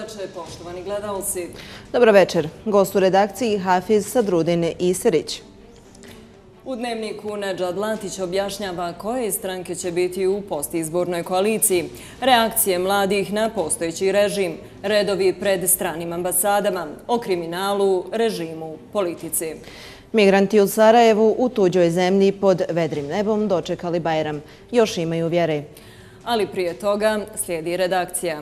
večer, poštovani gledalci. Dobro večer. Gost u redakciji Hafiz Sadrudin Iserić. U Dnevniku Nedžad Latić objašnjava koje stranke će biti u postizbornoj koaliciji, reakcije mladih na postojeći režim, redovi pred stranim ambasadama, o kriminalu, režimu, politici. Migranti u Sarajevu u tuđoj zemlji pod vedrim nebom dočekali Bajram. Još imaju vjere. Ali prije toga slijedi redakcija.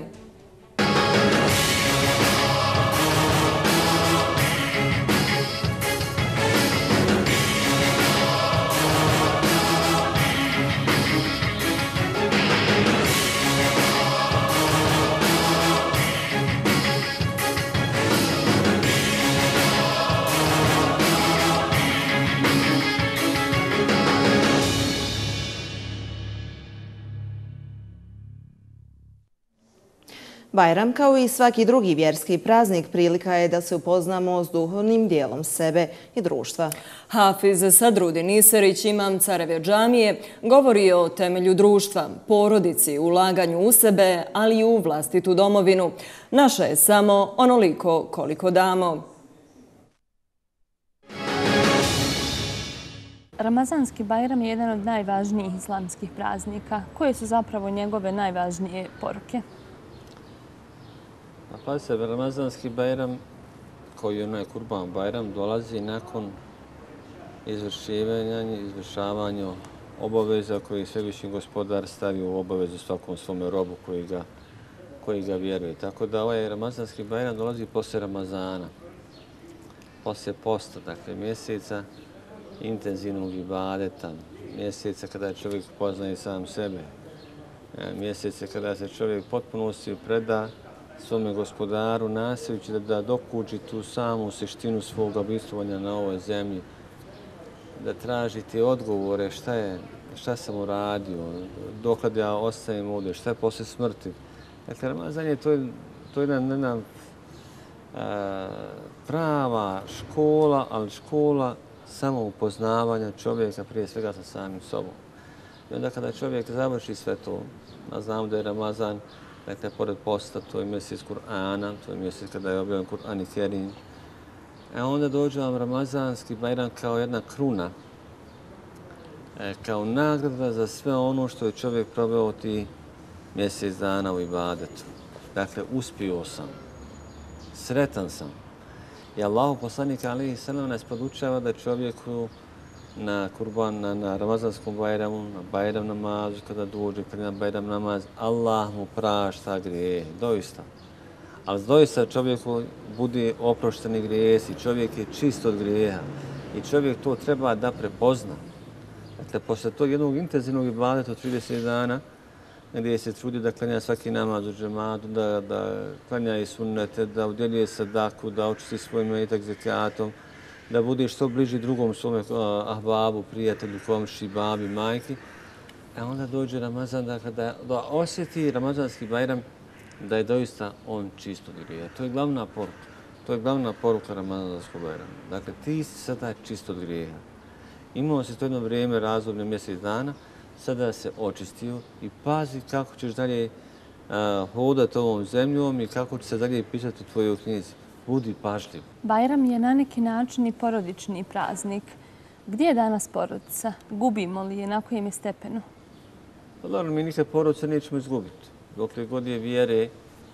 Bajram, kao i svaki drugi vjerski praznik, prilika je da se upoznamo s duhovnim dijelom sebe i društva. Hafiz Sadrudin Iserić, imam Careve džamije, govori o temelju društva, porodici, ulaganju u sebe, ali i u vlastitu domovinu. Naša je samo onoliko koliko damo. Ramazanski Bajram je jedan od najvažnijih islamskih praznika. Koje su zapravo njegove najvažnije poruke? Pazite, Ramazanski Bajram, koji je onaj Kurban Bajram, dolazi nakon izvršavanja obaveza koji Svevišnji Gospodar stavi u obavezu svakom svome robu koji ga vjeruje. Tako da ovaj Ramazanski Bajram dolazi poslije Ramazana, poslije posta, dakle mjeseca intenzivnog ibadeta, mjeseca kada čovjek poznaje sam sebe, mjeseca kada se čovjek potpunosti preda svome Gospodaru, nastojeći da dokuči tu samu suštinu svoga bivstvovanja na ovoj zemlji, da traži te odgovore šta sam uradio, dokad ja ostajem ovdje, šta je poslije smrti. Dakle, Ramazan je to jedna prava škola, ali škola samoupoznavanja čovjeka prije svega sa samim sobom. I onda kada čovjek završi sve to, a znamo da je Ramazan, dakle, pored posta, to je mjesec Kur'ana, to je mjesec kada je objavljen Kur'an i Kerim. A onda dođe vam Ramazanski Bajram kao jedna kruna, kao nagrada za sve ono što je čovjek proveo ti mjesec dana u ibadetu. Dakle, uspio sam, sretan sam. I Allahu poslanik alejhi selam nas podučava da čovjeku na kurban, na Ramazanskom Bajramu, na Bajram namazu, kada dođe na Bajram namaz, Allah mu prašta grijehe, doista. Ali doista čovjeku bude oprošteni grijesi, čovjek je čist od grijeha i čovjek to treba da prepozna. Dakle, posle tog jednog intenzivnog ibadeta od 30 dana, gdje se trudi da klanja svaki namaz u džematu, da klanja i sunnete, da udjeljuje sadaku, da očisti svoj imetak zekatom, da bude što bliži drugom svome ahbabu, prijatelju, komši, babi, majki. A onda dođe Ramazan, dakle, da osjeti Ramazanski Bajram da je doista on čist od grijeha. To je glavna poruka. To je glavna poruka Ramazanskog Bajrama. Dakle, ti si sada čist od grijeha. Imao si to jedno vrijeme, razdoblje, mjesec dana, sada se očistio i pazi kako ćeš dalje hodati ovom zemljom i kako će se dalje pisati u tvojoj knjizi. Budi pažljiv. Bajram je na neki način i porodični praznik. Gdje je danas porodica? Gubimo li je? Na kojem je stepenu? Pa dobro, mi nikad porodice nećemo izgubiti. Dokle god je vjere,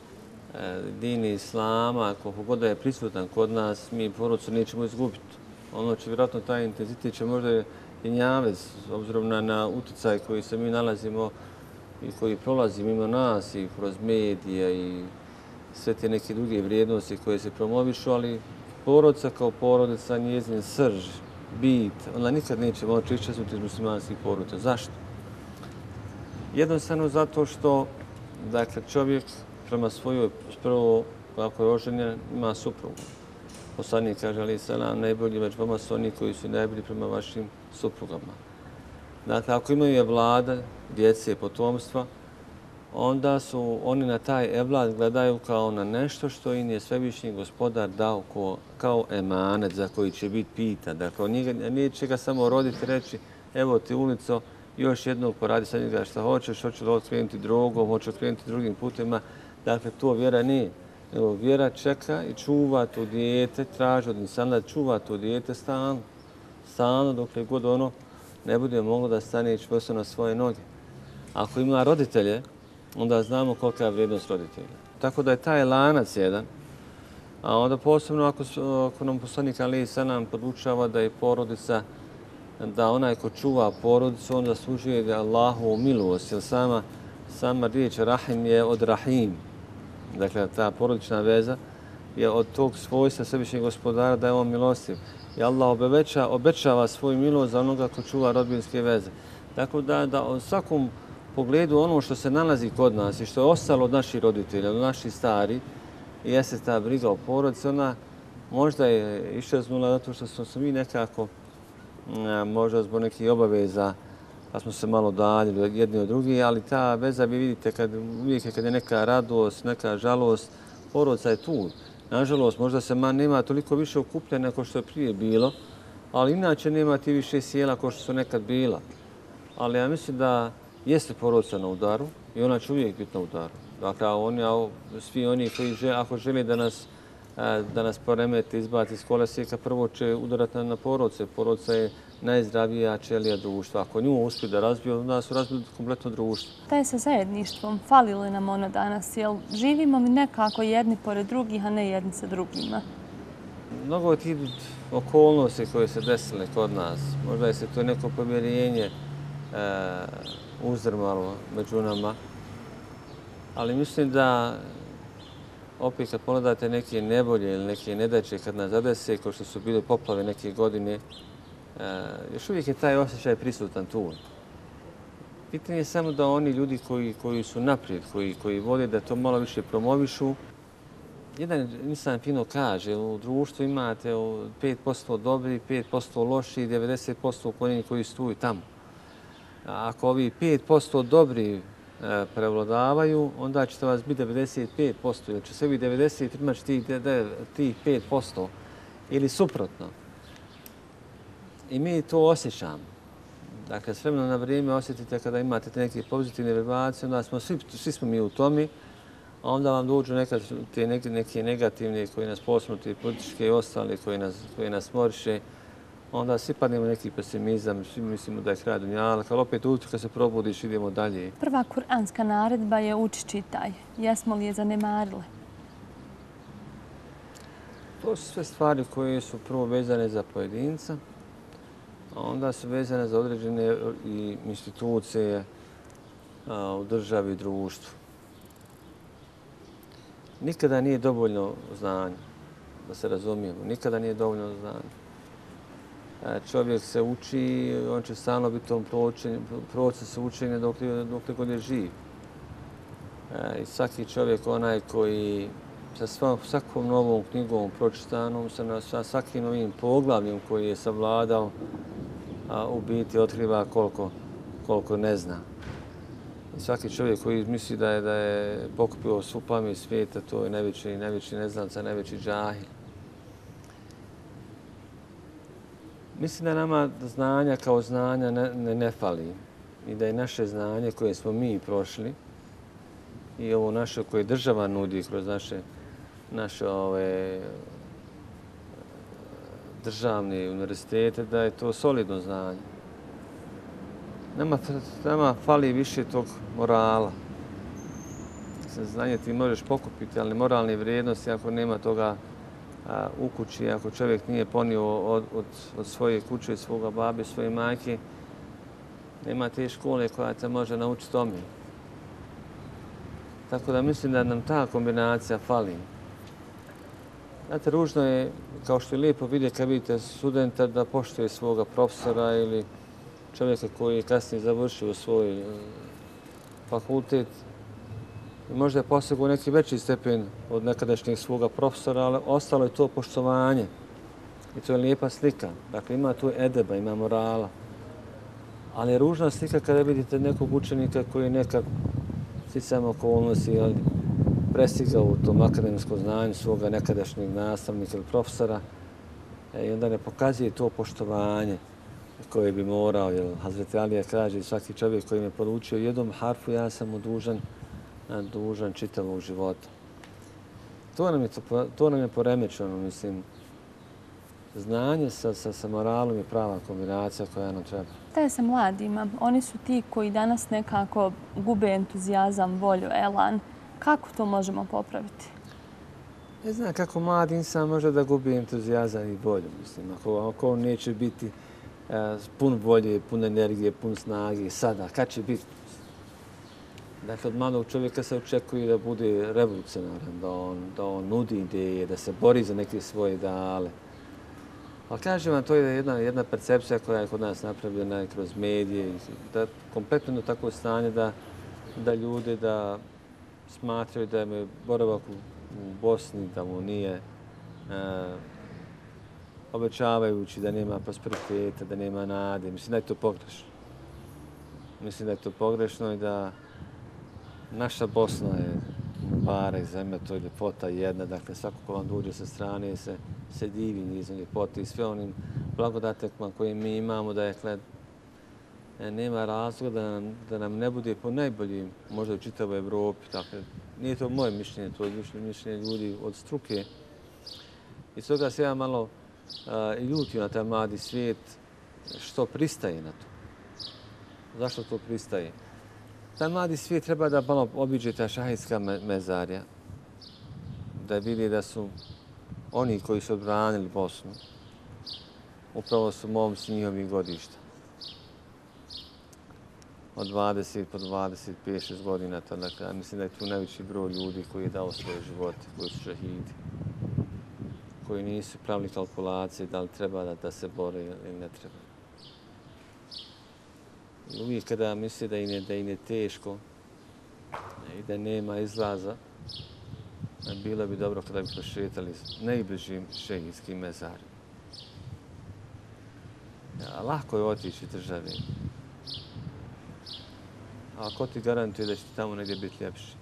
dini islama, koliko god je prisutan kod nas, mi porodicu nećemo izgubiti. Ono će vjerojatno taj intenzitet će možda i njavez, s obzirom na utjecaj koji se mi nalazimo i koji prolazi mimo nas i kroz medije i sve te neke druge vrijednosti koje se promovišu, ali porodica kao porodica, njezin srž, bit, ona nikad neće moći iščeznuti iz muslimanskih porodica. Zašto? Jednostavno zato što, dakle, čovjek prema svojoj, prvo, ako je oženjen, ima suprugu. Poslanik kaže, alejhi selam, najbolji među vama su oni koji su najbolji prema vašim suprugama. Dakle, ako imaju evlada, djece, potomstva, onda su oni na taj evlad gledaju kao na nešto što im je Svevišnji Gospodar dao kao emanet za koji će biti pitan. Dakle, neće ga samo roditi i reći, evo ti ulico, još jednog poradi sa njega šta hoćeš, hoće li okrenuti drogom, hoće okrenuti drugim putima. Dakle, to vjera nije. nego vjera čeka i čuva to dijete, traži od insana da čuva to dijete stalno dokle god ono ne bude moglo da stane čvrsto na svoje noge. Ako ima roditelje, onda znamo kolika je vrijednost roditelja. Tako da je taj lanac jedan, a onda posebno ako nam poslanik alejhi selam podučava da je porodica, da onaj ko čuva porodicu, on zaslužuje da Allahovu milost, jer sama riječ rahim je od rahim. Dakle, ta porodična veza je od tog svojstva svevišnjeg gospodara da je on milostiv. I Allah obećava svoju milost za onoga ko čuva rodbinske veze. Tako da u svakom pogledu ono što se nalazi kod nas i što je ostalo od naših roditelja, od naših stari, jeste ta briga o porodici, ona možda je iščeznula zato što smo se mi nekako, možda zbog nekih obaveza, pa smo se malo daljili jedni od drugih, ali ta veza, vi vidite, uvijek kad je neka radost, neka žalost, porodica je tu. Nažalost, možda se nema toliko više okupljena nego što je prije bilo, ali inače nema ti više sjela kao što su nekad bila. Ali ja mislim da jeste porodica na udaru i ona će uvijek biti na udaru. Dakle, svi oni koji ako žele da nas poremete, izbati iz kolosijeka, prvo će udarati na porodice. Porodica je najzdravija ćelija društva. Ako nju uspiju da razbiju, onda su razbili kompletno društvo. Šta je sa zajedništvom? Fali li nam ono danas? Jel živimo li nekako jedni pored drugih, a ne jedni sa drugima? Mnogo od tih okolnosti koje se desile kod nas, možda je se to neko pomjerenje uzdrmalo među nama, ali mislim da opet kad pogledate neke nevolje ili neke nedaće kad nas zadese, kao što su bile poplave neke godine, još uvijek je taj osjećaj prisutan tu. Pitanje je samo da oni ljudi koji su naprijed, koji vole da to malo više promovišu. Jedan insan fino kaže, u društvu imate 5% dobri, 5% loši i 90% uklonjeni koji su tu i tamo. Ako ovi 5% dobri prevladavaju, onda ćete vas biti 95%, jer će sebi 90 imaći tih 5% ili suprotno. I mi to osjećamo. Dakle, s vremenom na vrijeme osjetite kada imate neke pozitivne vibracije, onda svi smo mi u tome, a onda vam dođu neke negativne koji nas posebno, te političke i ostale koji nas moriše, onda svi padnemo neki pesimizam, svi mislimo da je kraj dunjalka, ali opet ujutro kad se probudiš idemo dalje. Prva kuranska naredba je uči čitaj. Jesmo li je zanemarile? To su sve stvari koje su prvo vezane za pojedinca, a onda su vezane za određene institucije u državi i društvu. Nikada nije dovoljno znanja, da se razumijemo, nikada nije dovoljno znanja. Čovjek se uči, on će stalno biti u tom procesu učenja dokle god je živ. I svaki čovjek, onaj koji sa svakom novom knjigom pročitanom, sa svakim novim poglavljem koji je savladao, u biti otkriva koliko ne zna. I svaki čovjek koji misli da je pokupio svu pamet svijeta, to je najveći neznanca, najveći džahil. Mislim da nama znanja kao znanja ne fali i da je naše znanje koje smo mi prošli i ovo naše koje država nudi kroz naše državne univerzitete, da je to solidno znanje. Nama fali više tog morala. Znanje ti možeš pokupiti, ali moralne vrijednosti ako nema toga u kući, ako čovjek nije ponio od svoje kuće, svoga babe, svoje majke, nema te škole koja te može naučiti tome. Tako da mislim da nam ta kombinacija fali. Znate, ružno je, kao što je lijepo vidjeti kad vidite studenta da poštuje svoga profesora ili čovjeka koji je kasnije završio svoj fakultet. Možda je postigao neki veći stepen od nekadašnjeg svoga profesora, ali ostalo je to poštovanje. I to je lijepa slika. Dakle, ima tu edeba, ima morala. Ali je ružna slika kada vidite nekog učenika koji nekad sticajem okolnosti prestigao u tom akademskom znanju svoga nekadašnjeg nastavnika ili profesora i onda ne pokazuje to poštovanje koje bi morao. Jer Hazreti Alija kaže, svaki čovjek koji me poručio jednom harfu, ja sam mu dužan čitavog života. To nam je poremećeno, mislim. Znanje sa moralom je prava kombinacija koja nam treba. Šta je sa mladima? Oni su ti koji danas nekako gube entuzijazam, volju, elan. Kako to možemo popraviti? Ne znam kako mladi insan može da gubi entuzijazam i volju. Mislim, ako on neće biti pun volje, pun energije, pun snage sada, kad će biti? Dakle, od mladog čovjeka se očekuje da bude revolucionaran, da on nudi ideje, da se bori za neke svoje ideale. Ali kažem vam, to je jedna percepcija koja je kod nas napravljena kroz medije, da kompletno je takvo stanje da ljude da smatraju da je boravak u Bosni, da mu nije obećavajući, da nema prosperiteta, da nema nade. Mislim da je to pogrešno. Mislim da je to pogrešno i da naša Bosna je Mubarek, zemlja, to je ljepota jedna. Dakle, svako ko vam dođe sa strane se divi nizom ljepote i sve onim blagodatima koje mi imamo, da nema razloga da nam ne bude po najboljim, možda u čitavoj Evropi. Dakle, nije to moje mišljenje, to je mišljenje ljudi od struke. I stoga se ja malo ljutio na taj mladi svijet što pristaje na to. Zašto to pristaje? Taj mladi svijet treba da malo obiđe ta šahidska mezarja, da vidi da su oni koji su odbranili Bosnu, upravo su momci njihovih godišta. Od 20 po 25-6 godina. Dakle, ja mislim da je tu najveći broj ljudi koji je dao svoje živote, koji su šahidi, koji nisu pravili kalkulacije da li treba da se bore ili ne treba. I uvijek kada misle da im je teško i da nema izlaza, bilo bi dobro kada bi prošetali najbližim šehidskim mezarima. Lako je otići državi. A ko ti garantuje da će ti tamo negdje biti ljepši?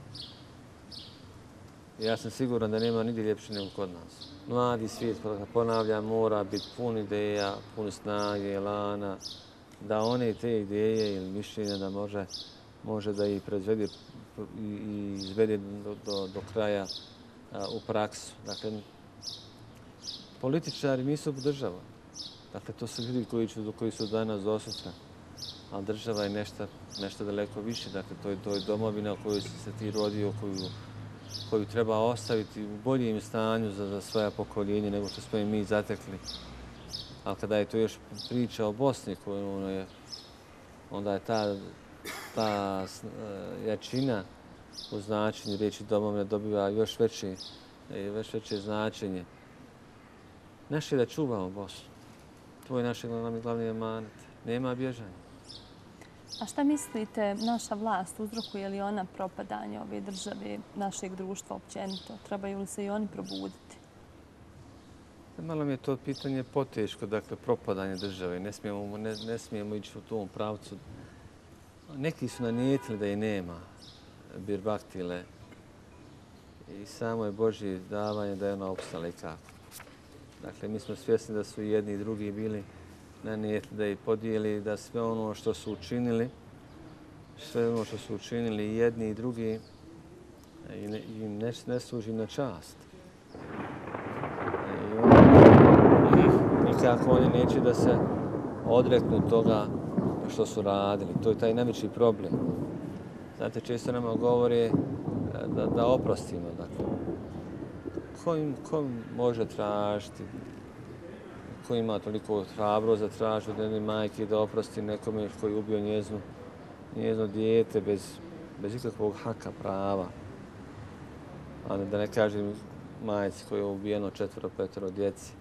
Ja sam siguran da nema nigdje ljepši nego kod nas. Mladi svijet, ponavljam, mora biti pun ideja, pun snage, elana, da one te ideje ili mišljenja da može da ih proizvede i izvede do kraja u praksu. Dakle, političari nisu država. Dakle, to su ljudi koji su danas do sutra. Ali država je nešto daleko više. Dakle, to je domovina u kojoj si se ti rodio, koju treba ostaviti u boljem stanju za svoja pokoljenja nego što smo i mi zatekli. Ali kada je to još priča o Bosni, onda je ta jačina u značenju riječi domovina dobiva još veće značenje. Naše je da čuvamo Bosnu. To je naš glavni emanet. Nema bježanja. A šta mislite, naša vlast, uzrokuje li ona propadanje ove države, našeg društva općenito? Trebaju li se i oni probuditi? Malo mi je to pitanje poteško, dakle, propadanje države. Ne smijemo ići u tom pravcu. Neki su nanijetili da je nema, birbaktile. I samo je Božje davanje da je ona opstala i kako. Dakle, mi smo svjesni da su jedni i drugi bili nanijetili da je podijeli, da sve ono što su učinili jedni i drugi im ne služi na čast. Nikako oni neće da se odreknu toga što su radili. To je taj najveći problem. Znate, često nama govore da oprostimo. Dakle, ko može tražiti, ko ima toliko hrabrost da traži od jedne majke da oprosti nekome koji je ubio njezino dijete bez ikakvog haka prava. A da ne kažem majci koja je ubijeno 4-5 djeci.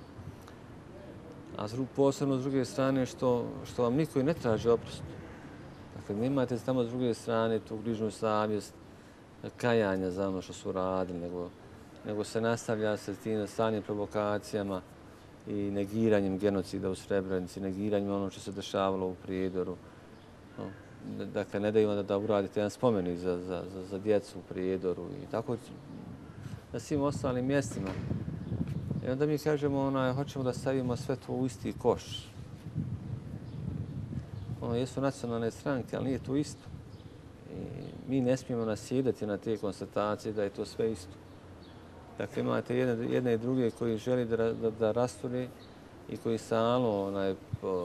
A posebno s druge strane što vam niko i ne traži oprost. Dakle, nemate tamo s druge strane tu grižnu savjest kajanja za ono što su radili, nego se nastavlja sa tim stalnim provokacijama i negiranjem genocida u Srebrenici, negiranjem ono što se dešavalo u Prijedoru. Dakle, ne daju onda da uradite jedan spomenik za djecu u Prijedoru i tako na svim ostalim mjestima. I onda mi kažemo, hoćemo da stavimo sve to u isti koš. Jesu nacionalne stranke, ali nije to isto. I mi ne smijemo nasjedati na te konstatacije da je to sve isto. Dakle, imate jedne i druge koji želi da rasture i koji stalno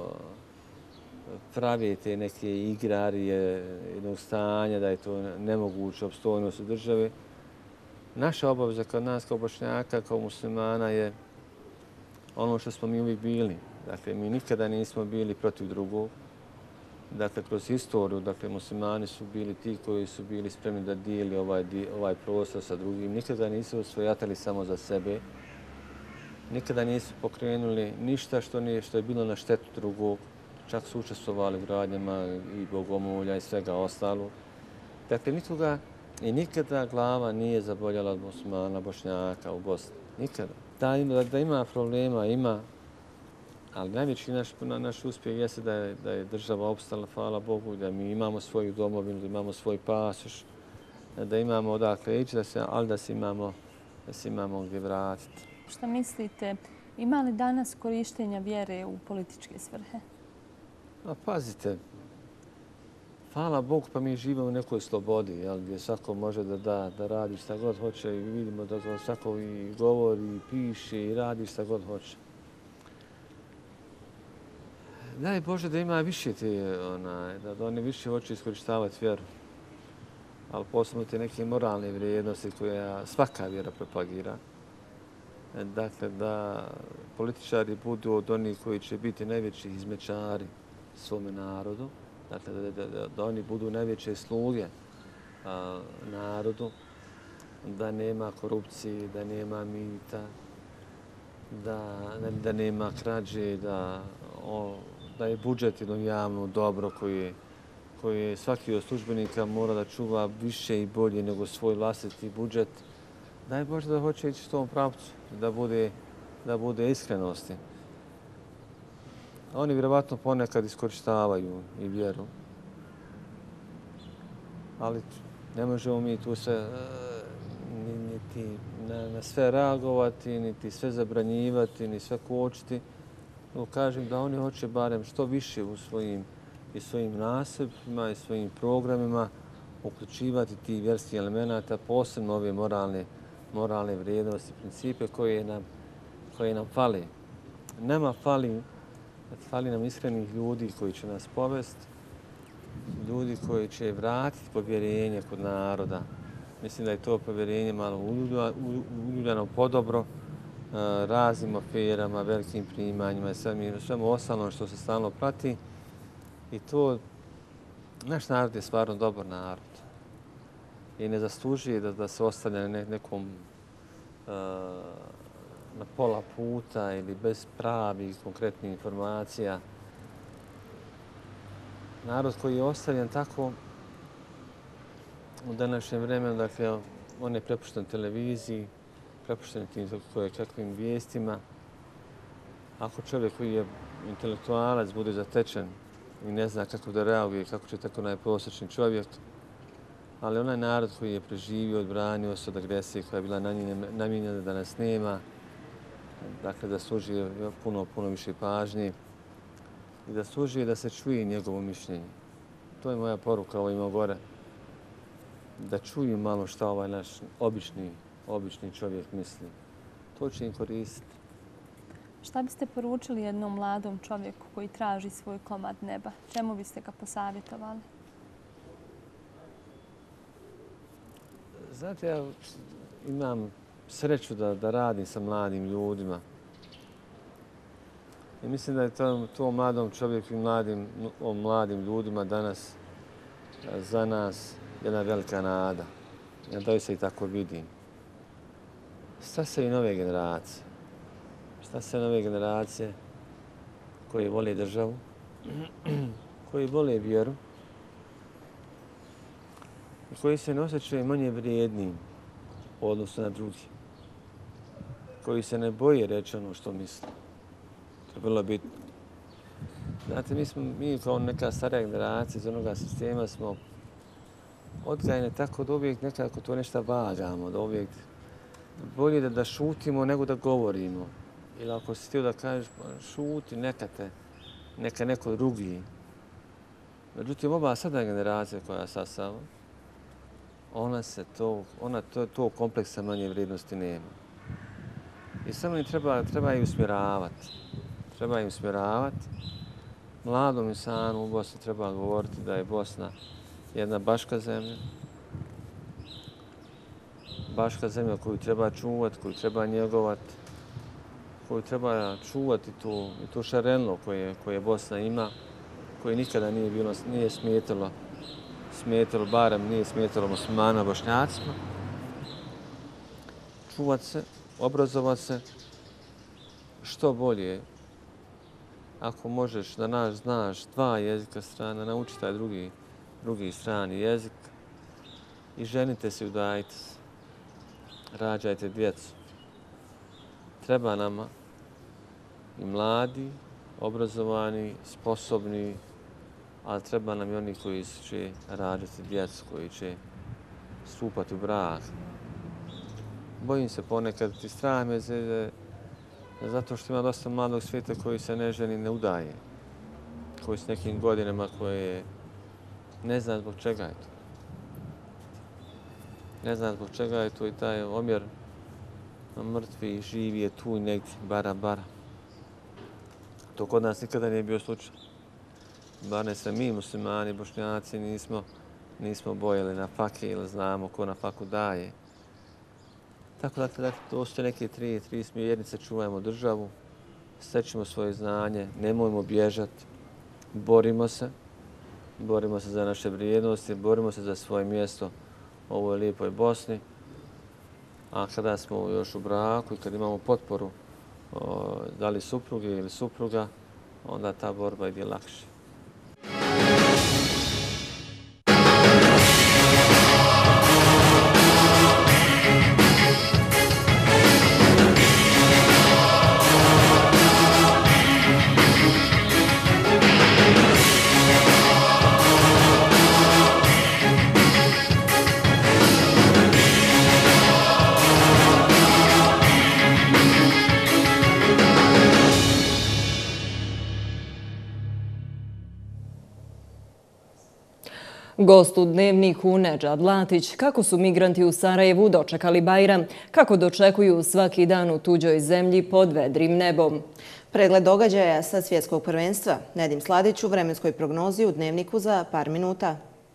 pravi te neke igrarije jednog stanja, da je to nemoguće opstojnost u državi. Naša obaveza kod nas kao Bošnjaka, kao muslimana je ono što smo mi uvijek bili. Dakle, mi nikada nismo bili protiv drugog. Dakle, kroz historiju, muslimani su bili ti koji su bili spremni da dijeli ovaj prostor sa drugim. Nikada nisu osvojatali samo za sebe. Nikada nisu pokrenuli ništa što je bilo na štetu drugog. Čak su učestvovali u gradnjama i bogomolja i svega ostalo. Dakle, nikoga i nikada glava nije zaboljala od muslimana, Bošnjaka u Bosni. Nikada. Da ima problema, ima. Ali najveći naš uspjeh jeste da je država opstala, hvala Bogu, da mi imamo svoju domovinu, da imamo svoj pasoš, da imamo odakle ići, ali da se imamo gdje vratiti. Šta mislite, ima li danas korištenja vjere u političke svrhe? Pazite, hvala Bogu, pa mi živimo u nekoj slobodi, gdje svako može da radi šta god hoće i vidimo da svako i govori, i piše, i radi šta god hoće. Daj Bože da ima više da oni više hoće iskorištavati vjeru. Ali posebno te neke moralne vrijednosti koje svaka vjera propagira. Dakle, da političari budu od onih koji će biti najveći izmečari svome narodu. Dakle, da oni budu najveće sluge narodu. Da nema korupcije, da nema mita, da nema krađe, da je budžet jedno javno dobro koje svaki od službenika mora da čuva više i bolje nego svoj vlastiti budžet. Daj Bože da hoće ići u tom pravcu, da bude iskrenosti. Oni vjerovatno ponekad iskorištavaju i vjeru. Ali ne možemo mi tu niti na sve reagovati, niti sve zabranjivati, ni sve kočiti. Kažem da oni hoće barem što više u svojim nasebima i svojim programima uključivati ti vjerski elemenata, posebno ove moralne vrijednosti, principe koje nam fali. Nama fali nam iskrenih ljudi koji će nas povesti, ljudi koji će vratiti povjerenje kod naroda. Mislim da je to povjerenje malo uljuljano podobro raznim aferama, velikim primanjima i svemu ostalom što se stalno prati. I to, naš narod je stvarno dobar narod. I ne zaslužuje da se ostavlja nekom na pola puta ili bez pravih konkretnih informacija. Narod koji je ostavljen tako u današnjem vremenu, dakle, on je prepušten televiziji, prepušten tim kakvim vijestima. Ako čovjek koji je intelektualac bude zatečen i ne zna kako da reaguje, kako će tako najprosječni čovjek, ali onaj narod koji je preživio, odbranio se od agresije koja je bila namijenjena da nas nema, dakle da služi puno više pažnje i da služi da se čuje njegovo mišljenje. To je moja poruka ovima gore. Da čuju malo šta ovaj naš obični čovjek misli. To će im koristiti. Šta biste poručili jednom mladom čovjeku koji traži svoj komad neba? Čemu biste ga posavjetovali? Znate, ja imam sreću da radim sa mladim ljudima. I mislim da je to mladom čovjeku i mladim ljudima danas za nas jedna velika nada. Ja doista i tako vidim. Stasaju nove generacije. Stasaju nove generacije koji vole državu, koji vole vjeru i koji se ne osjećaju manje vrijednim u odnosu na drugi. Koji se ne boje reći ono što misle. To je vrlo bitno. Znate, mi kao neka starija generacija iz onoga sistema smo odgajane tako da uvijek nekako to nešto vagamo, da uvijek bolje da šutimo nego da govorimo. Ili ako si htio da kažeš šuti, neka neko drugi. Međutim, ova sada generacija koja sasava, ona to kompleksa manje vrijednosti nema. I samo im treba ih usmjeravati. Treba ih usmjeravati. Mladom insanu u Bosni treba govoriti da je Bosna jedna baška zemlja. Baška zemlja koju treba čuvati, koju treba njegovati, koju treba čuvati tu šarenlo koje Bosna ima, koje nikada nije smetalo, barem nije smetalo muslimana, Bošnjacima. Čuvat se, obrazovat se što bolje. Ako možeš da znaš dva jezika strana, nauči taj drugi strani jezik i ženite se, udajte se, rađajte djecu. Treba nama i mladi, obrazovani, sposobni, ali treba nam i oni koji će rađati djecu, koji će stupati u brak. Bojim se ponekad i strah me zato što ima dosta mladog svijeta koji se ne ženi, ne udaje. Koji s nekim godinama koje ne zna zbog čega je to. Ne zna zbog čega je to i taj omjer mrtvi i živi je tu i negdje, bara. To kod nas nikada nije bio slučaj. Bar ne se mi, muslimani, Bošnjaci, nismo bojali na fake ili znamo ko na faku daje. Tako da to su neke tri smjernice, čuvajmo državu, stečimo svoje znanje, nemojmo bježati, borimo se za naše vrijednosti, borimo se za svoje mjesto u ovoj lijepoj Bosni. A kada smo još u braku i kad imamo potporu da li supruge ili supruga, onda ta borba ide lakše. Gost u Dnevniku Nedžad Latić, kako su migranti u Sarajevu dočekali Bajram, kako dočekuju svaki dan u tuđoj zemlji pod vedrim nebom. Pregled događaja sa svjetskog prvenstva. Nedim Sladić u vremenskoj prognozi u Dnevniku za par minuta.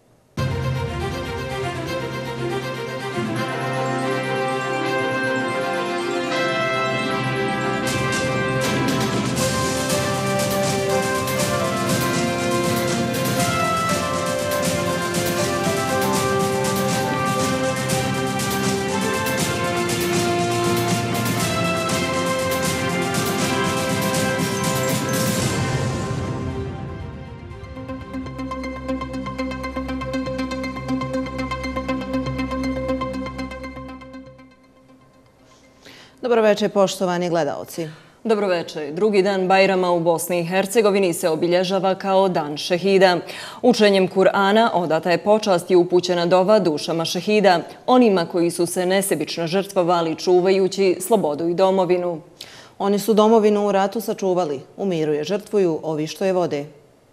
Dobroveče, poštovani gledaoci. Dobroveče. Drugi dan Bajrama u Bosni i Hercegovini se obilježava kao Dan šehida. Učenjem Kur'ana odata je počast i upućena dova dušama šehida, onima koji su se nesebično žrtvovali čuvajući slobodu i domovinu. Oni su domovinu u ratu sačuvali, u miru je žrtvuju ovi što je vode.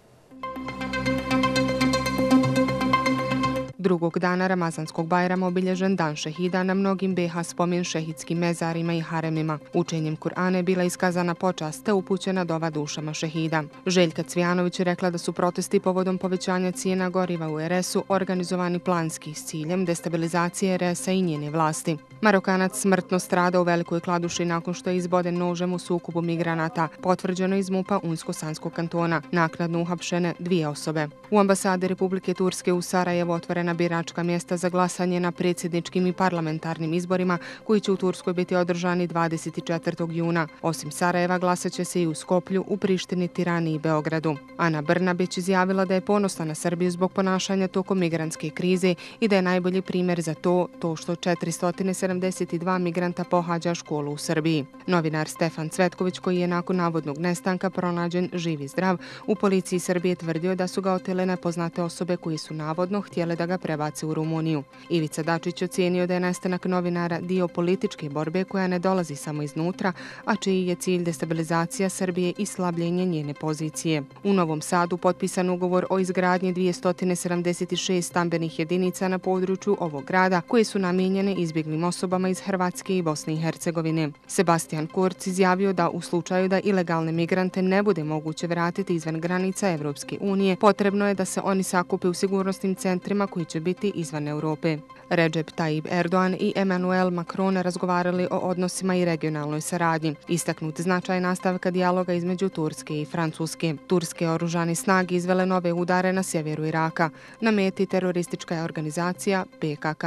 Drugog dana Ramazanskog Bajrama obilježen Dan šehida na mnogim BiH spomen šehidskim mezarima i haremima. Učenjem Kur'ana je bila iskazana počast te upućena dova dušama šehida. Željka Cvijanović je rekla da su protesti povodom povećanja cijena goriva u RS-u organizovani planski s ciljem destabilizacije RS-a i njene vlasti. Marokanac smrtno strada u Velikoj Kladuši nakon što je izboden nožem u sukobu migranata, potvrđeno iz MUP-a Unsko-Sanskog kantona. Naknadno uhapšene 2 osobe. U ambasadi Republike Turske u Sarajevu otvorena biračka mjesta za glasanje na predsjedničkim i parlamentarnim izborima koji će u Turskoj biti održani 24. juna. Osim Sarajeva glasat će se i u Skoplju, u Prištini, Tirani i Beogradu. Ana Brnabić izjavila da je ponosna na Srbiju zbog ponašanja tokom migrantske krize i da je najbolji primjer za to što 472 migranta pohađa školu u Srbiji. Novinar Stefan Cvetković, koji je nakon navodnog nestanka pronađen živ i zdrav, u policiji Srbije tvrdio da su ga otele nepoznate osobe koji su navodno htjele da ga prebace u Rumuniju. Ivica Dačić ocenio da je nestanak novinara dio političke borbe koja ne dolazi samo iznutra, a čiji je cilj destabilizacija Srbije i slabljenje njene pozicije. U Novom Sadu potpisan ugovor o izgradnji 276 stambenih jedinica na području ovog grada koje su namijenjene izbjeglim osobama iz Hrvatske i Bosne i Hercegovine. Sebastian Kurz izjavio da u slučaju da ilegalne migrante ne bude moguće vratiti izvan granica Evropske unije, potrebno je da se oni sakupe u sigurnosnim centrima koji će biti izvan Europe. Recep Tayyip Erdogan i Emmanuel Macron razgovarali o odnosima i regionalnoj saradnji. Istaknut značaj nastavka dijaloga između Turske i Francuske. Turske oružane snage izvele nove udare na sjeveru Iraka. Na meti teroristička je organizacija PKK.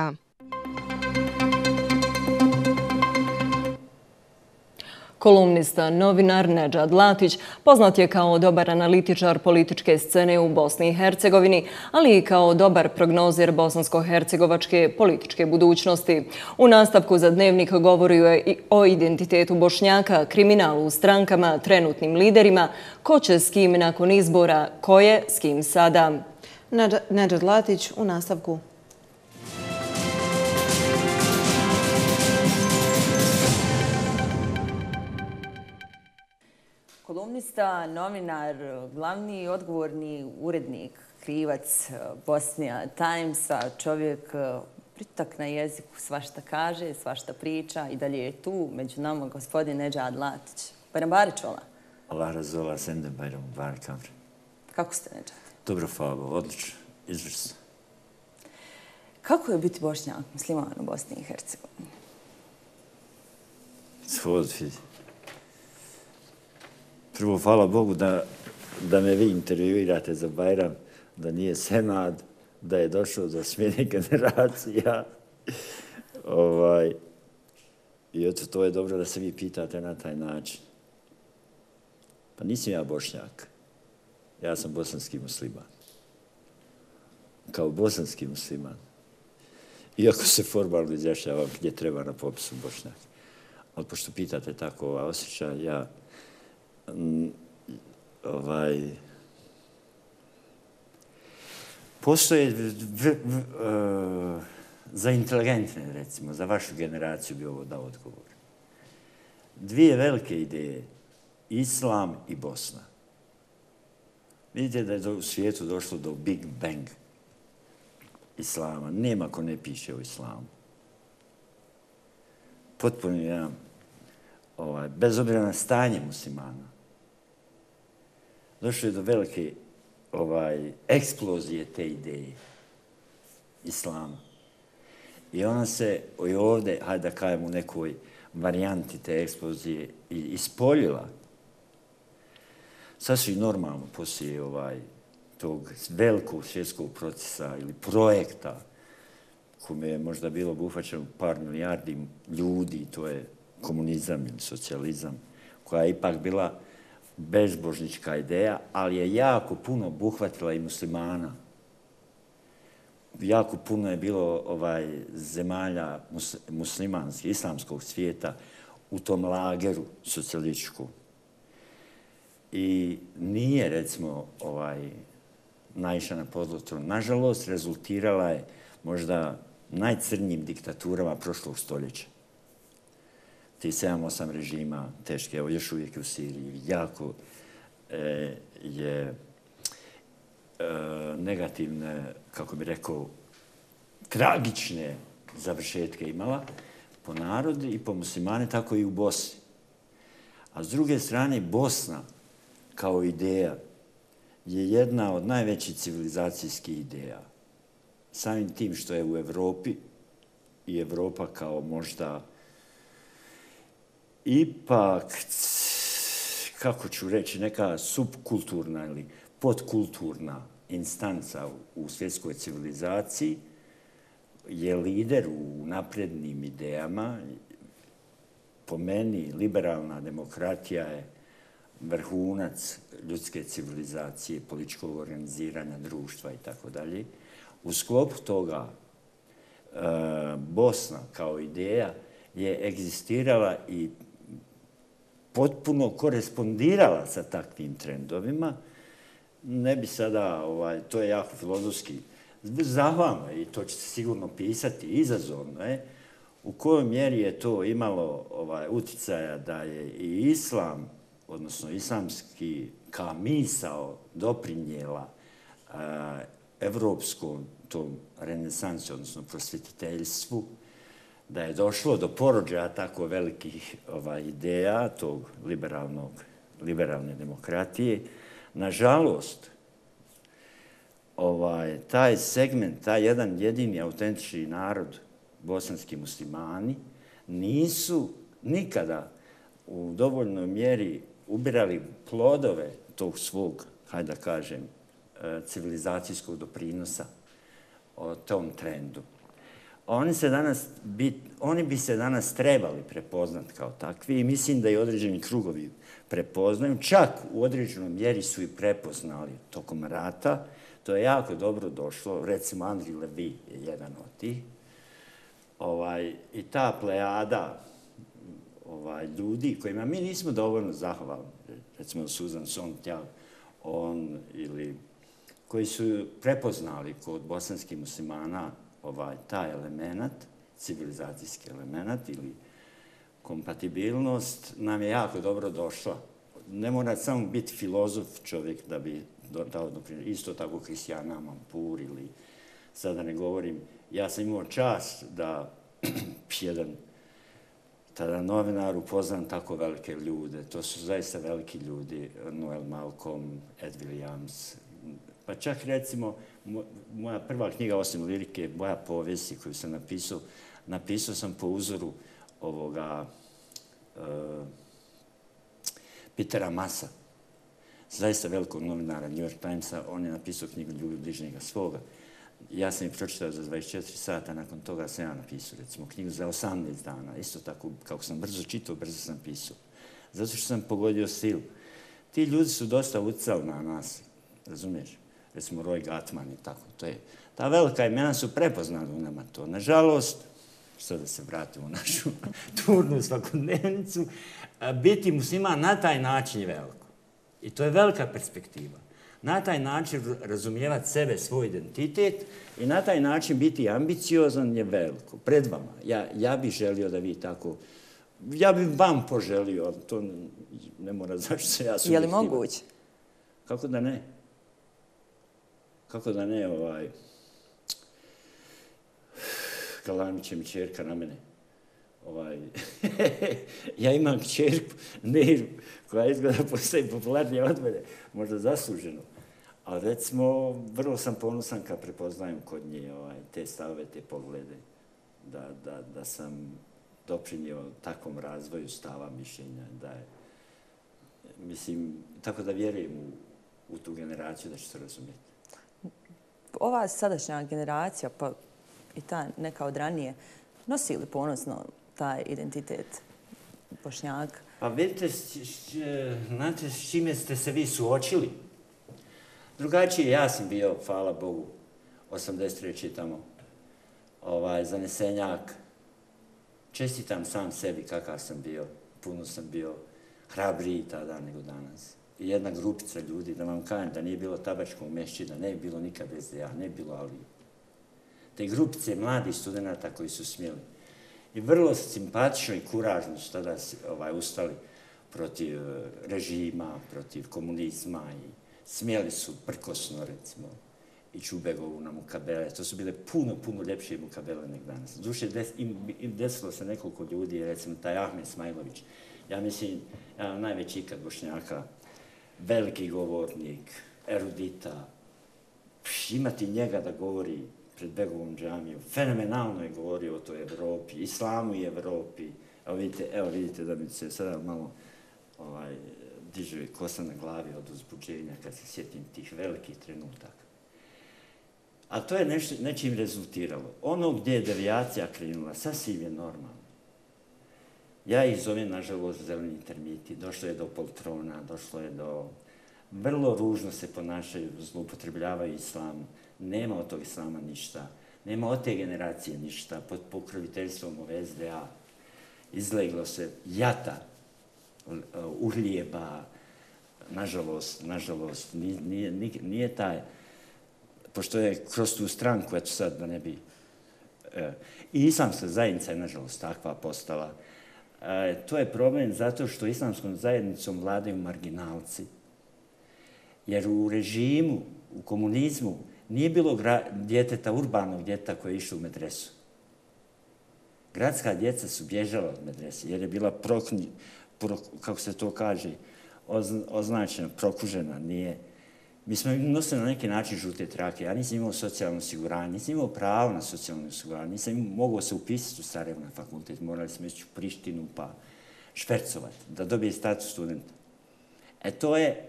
Kolumnista, novinar Nedžad Latić poznat je kao dobar analitičar političke scene u Bosni i Hercegovini, ali i kao dobar prognozer bosansko-hercegovačke političke budućnosti. U nastavku za Dnevnik govorio je o identitetu Bošnjaka, kriminalu u strankama, trenutnim liderima, ko će s kim nakon izbora, ko je s kim sada. Nedžad Latić u nastavku. Kolumnista, novinar, glavni i odgovorni urednik, krivac Bosnia Timesa, čovjek pritak na jeziku, svašta kaže, svašta priča i dalje je tu među nama gospodin Nedžad Latić. Bayram Baričola. Allah razola, sende Bayram Barikavre. Kako ste, Nedžad? Dobro, Fabo, odlično, izvrsno. Kako je biti Bošnjak, musliman u Bosni i Hercegovini? Prvo, hvala Bogu da me vi intervjuirate za Bajram, da nije Senad, da je došlo do smjene generacija. I eto, to je dobro da se vi pitate na taj način. Pa nisam ja Bošnjak. Ja sam bosanski musliman. Kao bosanski musliman. Iako se formalno izjašnjavam gdje treba na popisu Bošnjak. Ali pošto pitate tako osjećaj, ja postoje za inteligentne, recimo, za vašu generaciju bi ovo dao odgovor. Dvije velike ideje, Islam i Bosna. Vidite da je u svijetu došlo do Big Bang Islama. Nema ko ne piše o Islamu. Potpuno jedan, bez obzira na stanje muslimana, došlo je do velike eksplozije te ideje Islama. I ona se i ovdje, hajde da kajem u nekoj varijanti te eksplozije, ispoljila. Sasvim normalno poslije tog velikog svjetskog procesa ili projekta kome je možda bilo obuhvaćeno par milijardi ljudi, to je komunizam ili socijalizam, koja je ipak bila bezbožnička ideja, ali je jako puno obuhvatila i muslimana. Jako puno je bilo zemalja muslimanskih, islamskog svijeta u tom lageru socijalističkom. I nije, recimo, naišla na podlotru. Nažalost, rezultirala je možda najcrnjim diktaturama prošlog stoljeća. Ti 7-8 režima teške, evo još uvijek u Siriji, jako je negativne, kako bi rekao, tragične završetke imala po narodi i po muslimane, tako i u Bosni. A s druge strane, Bosna kao ideja je jedna od najvećih civilizacijskih ideja. Samim tim što je u Evropi i Evropa kao možda ipak, kako ću reći, neka subkulturna ili podkulturna instanca u svjetskoj civilizaciji, je lider u naprednim idejama. Po meni, liberalna demokratija je vrhunac ljudske civilizacije, političkog organiziranja društva i tako dalje. U sklopu toga Bosna kao ideja je egzistirala i potpuno korespondirala sa takvim trendovima. Ne bi sada, to je jako filozofski zahvalno je, i to će se sigurno pisati, izazovno je, u kojoj mjeri je to imalo uticaja da je i islam, odnosno islamski ka misao doprinijela evropskom tom renesansi, odnosno prosvjetiteljstvu, da je došlo do porođaja tako velikih ideja, tog liberalne demokratije. Nažalost, taj segment, taj jedan jedini autentični narod, bosanski muslimani, nisu nikada u dovoljnoj mjeri ubirali plodove tog svog, hajde da kažem, civilizacijskog doprinosa o tom trendu. Oni bi se danas trebali prepoznati kao takvi i mislim da i određeni krugovi prepoznaju. Čak u određenoj mjeri su i prepoznali tokom rata. To je jako dobro došlo. Recimo, Andri Levi je jedan od tih. I ta plejada ljudi kojima mi nismo dovoljno zahvalni, recimo Susan Sontag, ili koji su prepoznali kod bosanskih muslimana taj element, civilizacijski element ili kompatibilnost, nam je jako dobro došla. Ne mora samo biti filozof čovjek da bi dao doprinos. Isto tako Kristijan Amanpour ili, sada ne govorim, ja sam imao čast da jedan tada novinar upoznam tako velike ljude. To su zaista veliki ljudi. Noel Malcolm, Ed Williams. Pa čak recimo, moja prva knjiga osim lirike, moja povijesti koju sam napisao sam po uzoru ovoga Petera Massa, zaista velikog novinara New York Timesa. On je napisao knjigu Ljubi bližnjega svoga. Ja sam ih pročitao za 24 sata, nakon toga sam ja napisao, recimo, knjigu za 18 dana. Isto tako, kako sam brzo čitao, brzo sam pisao. Zato što sam pogodio stil. Ti ljudi su dosta utjecali na nas, razumiješ? Recimo Roy Gatman i tako. Ta velika imena su prepoznali u nama to. Nažalost, što da se vratimo u našu turnu svakodnevnicu, biti musliman na taj način je veliko. I to je velika perspektiva. Na taj način razumijevati sebe, svoj identitet i na taj način biti ambiciozan je veliko. Pred vama. Ja bih želio da vi tako... Ja bih vam poželio, ali to ne mora zašto se ja subjektivan. Je li moguće? Kako da ne? Kako da ne, Kalanić je mi čerka na mene. Ja imam kćerku, Neru, koja izgleda postaje popularnija od mene, možda zasluženo. Ali recimo, vrlo sam ponosan kad prepoznajem kod nje te stavove, te poglede, da sam doprinio takvom razvoju stava mišljenja, da je, mislim, tako da vjerujem u tu generaciju da će se razumjeti. Ova sadašnja generacija, pa i ta neka od ranije, nosi li ponosno taj identitet Bošnjaka? Pa vidite, znate s čime ste se vi suočili? Drugačije, ja sam bio, hvala Bogu, 83. tamo, zanesenjak. Čestitam sam sebi kakav sam bio, puno sam bio hrabriji tada nego danas. I jedna grupica ljudi, da vam kažem da nije bilo tabačkog mešćina, ne bi bilo nikad SDA, ne bi bilo Alije. Te grupice mladih studenta koji su smjeli. I vrlo simpatično i kuražno su tada ustali protiv režima, protiv komunizma i smjeli su prkosno, recimo, i Čubegovu na mukabele. To su bile puno ljepše mukabele nek danas. Duše, desilo se nekoliko ljudi, recimo taj Ahmed Smajlović. Ja mislim, najveći ikad Bošnjaka, veliki govornik, erudita, imati njega da govori pred Begovom džamijom. Fenomenalno je govorio o toj Evropi, islamu i Evropi. Evo vidite da mi se sada malo diže kosa na glavi od uzbuđenja kad se sjetim tih velikih trenutaka. A to je nečim rezultiralo. Ono gdje je devijacija krenula, sasvim je normalno. Ja ih zovem, nažalost, zeleni termiti. Došlo je do poltrona, došlo je do... Vrlo ružno se ponašaju, zloupotrebljavaju islam. Nema od tog islama ništa. Nema od te generacije ništa. Pod pokroviteljstvom ove SDA izleglo se jata, uhljeba. Nažalost, nije pošto je kroz tu stranku, eto sad da ne bi... I islamska zajednica je, nažalost, takva postala. To je problem zato što islamskom zajednicom vladaju marginalci. Jer u režimu, u komunizmu, nije bilo djeteta, urbanog djeteta koje je išlo u medresu. Gradska djeca su bježala od medrese jer je bila kako se to kaže, označena, prokužena, nije. Mi smo nosili na neki način žute trake. Ja nisam imao socijalno osiguranje, nisam imao pravo na socijalno osiguranje, nisam mogao se upisati u Sarajevo na fakultet, morali smo ići u Prištinu pa špercovati, da dobije status studenta. To je,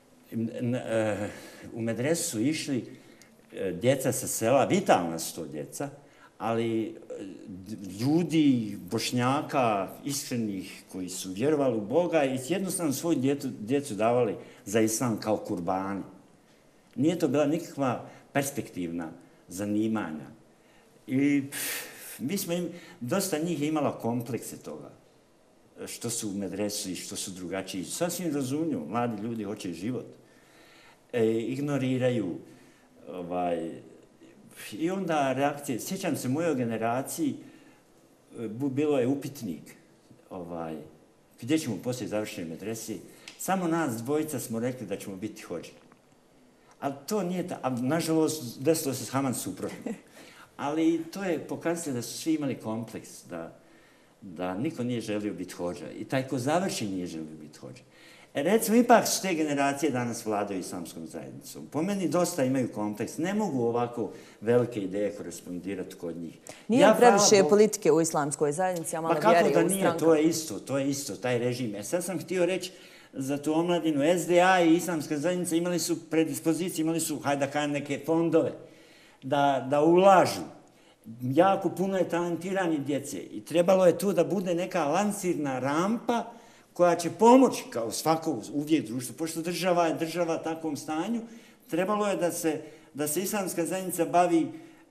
u medresu su išli djeca sa sela, vitalna su to djeca, ali ljudi, Bošnjaka, iskrenih, koji su vjerovali u Boga i jednostavno svoju djecu davali za islam kao kurbani. Nije to bila nikakva perspektivna zanimanja. I mi smo dosta njih je imala komplekse toga, što su u medresu i što su drugačiji. Sasvim razumljivo, mladi ljudi hoće život. Ignoriraju i onda reakcije. Sjećam se, u mojoj generaciji bilo je upitnik gdje ćemo poslije završene medrese. Samo nas dvojica smo rekli da ćemo biti hođe. Ali to nije nažalost, desilo se s Haman suprotno. Ali to je pokazatelj da su svi imali kompleks, da niko nije želio biti hođa. I taj ko završi nije želio biti hođa. Recimo, ipak su te generacije danas vladaju islamskom zajednicom. Po meni dosta imaju kompleks. Ne mogu ovako velike ideje korespondirati kod njih. Nije previše politike u islamskoj zajednici, a malo vjeri u strankama. Pa kako da nije, to je isto, taj režim. Sad sam htio reći za tu omladinu, SDA i islamska zajednica imali su predispozicije, imali su, hajde da kažem, neke fondove da ulažu. Jako puno je talentirani djece i trebalo je tu da bude neka lansirna rampa koja će pomoći, kao svako uvijek društvo, pošto država je država takvom stanju, trebalo je da se islamska zajednica bavi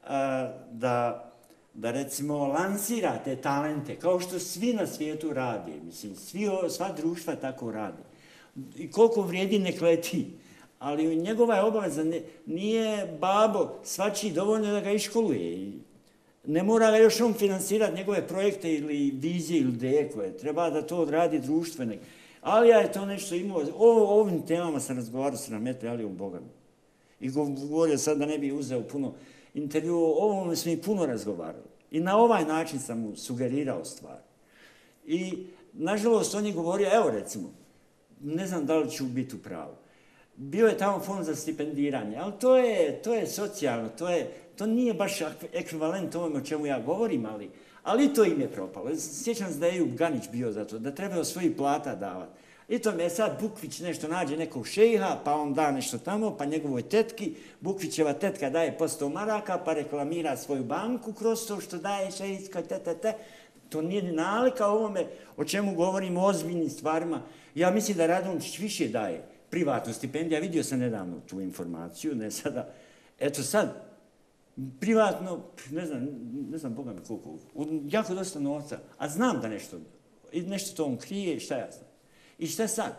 da recimo lansira te talente, kao što svi na svijetu radi. Mislim, sva društva tako radi. I koliko vrijedi nek leti. Ali njegova je obaveza, nije babo svačiji dovoljno da ga iškoluje. Ne mora ga još on financirati njegove projekte ili vizije ili ideje koje treba da to odradi društvene. Ali ja je to nešto imao. O ovim temama sam razgovarao sa Rahmetli Alijom Bogom. I govorio sad da ne bi uzeo puno intervju, o ovome smo i puno razgovarali. I na ovaj način sam mu sugerirao stvari. I, nažalost, on je govorio, evo recimo, ne znam da li ću biti u pravu. Bio je tamo fond za stipendiranje, ali to je socijalno, to nije baš ekvivalent ovome o čemu ja govorim, ali to im je propalo. Sjećam se da je Ejub Ganić bio za to, da treba svoji plata davati. I to mi je sad Bukvić nešto nađe nekog šejha, pa on da nešto tamo, pa njegovoj tetki, Bukvićeva tetka daje po 100 maraka, pa reklamira svoju banku kroz to što daje šejska, To nije ni nalika ovome o čemu govorimo, o ozbiljnim stvarima. Ja mislim da Radončić više daje privatnu stipendiju. Vidio sam nedavno tu informaciju, ne sada. Eto sad, privatno, ne znam Boga mi koliko, jako dosta novca, a znam da nešto to on krije, šta ja znam. I šta sad?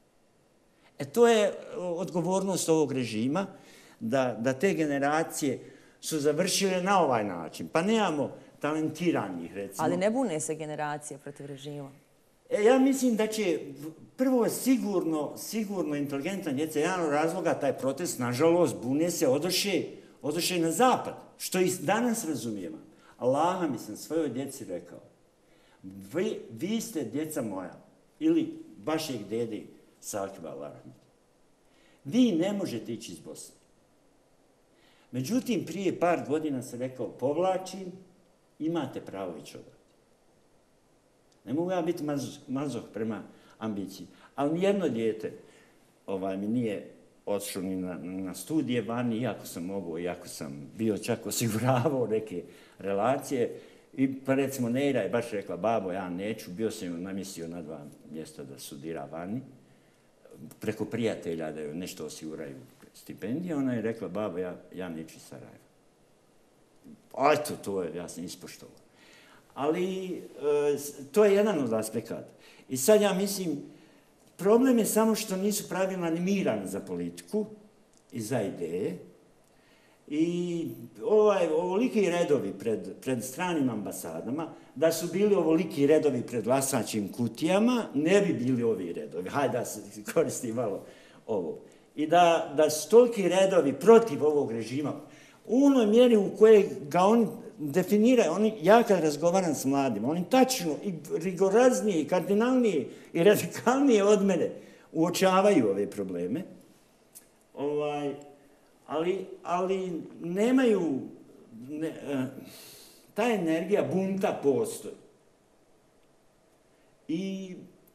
To je odgovornost ovog režima, da te generacije su završile na ovaj način. Pa nemamo talentiranih, recimo. Ali ne bune se generacije protiv režima? Ja mislim da će prvo sigurno inteligentan djeca, jedan od razloga taj protest, nažalost, bune se, odoše na zapad, što i danas razumijem. Allaha mi sam svojoj djeci rekao, vi ste djeca moja, ili vašeg dede Sakiba Allahom. Vi ne možete ići iz Bosne. Međutim, prije par godina sam rekao, povlačim, imate pravo ići odavde. Ne mogu ja biti mazoh prema ambiciji. Ali nijedno dijete mi nije otišlo ni na studije vani, iako sam mogao, iako sam bio čak osiguravao neke relacije. I pa recimo Neira je baš rekla, babo, ja neću, bio sam ju namjestio na 2 mjesta da studira vani, preko prijatelja da joj nešto osiguraju stipendije. Ona je rekla, babo, ja neću iz Sarajeva. Eto, to je, ja sam ispoštovao. Ali to je jedan od aspekata. I sad ja mislim, problem je samo što nisu pravilno animirani za politiku i za ideje I ovoliki redovi pred stranim ambasadama, da su bili ovoliki redovi pred glasačim kutijama, ne bi bili ovi redovi. Hajde da se koristi malo ovo. I da su toliki redovi protiv ovog režima, u onoj mjeri u kojoj ga oni definiraju. Ja kad razgovaram s mladima, oni tačno i rigoraznije, i kardinalnije, i radikalnije od mene uočavaju ove probleme. Ali nemaju, ta energija bunta postoji. I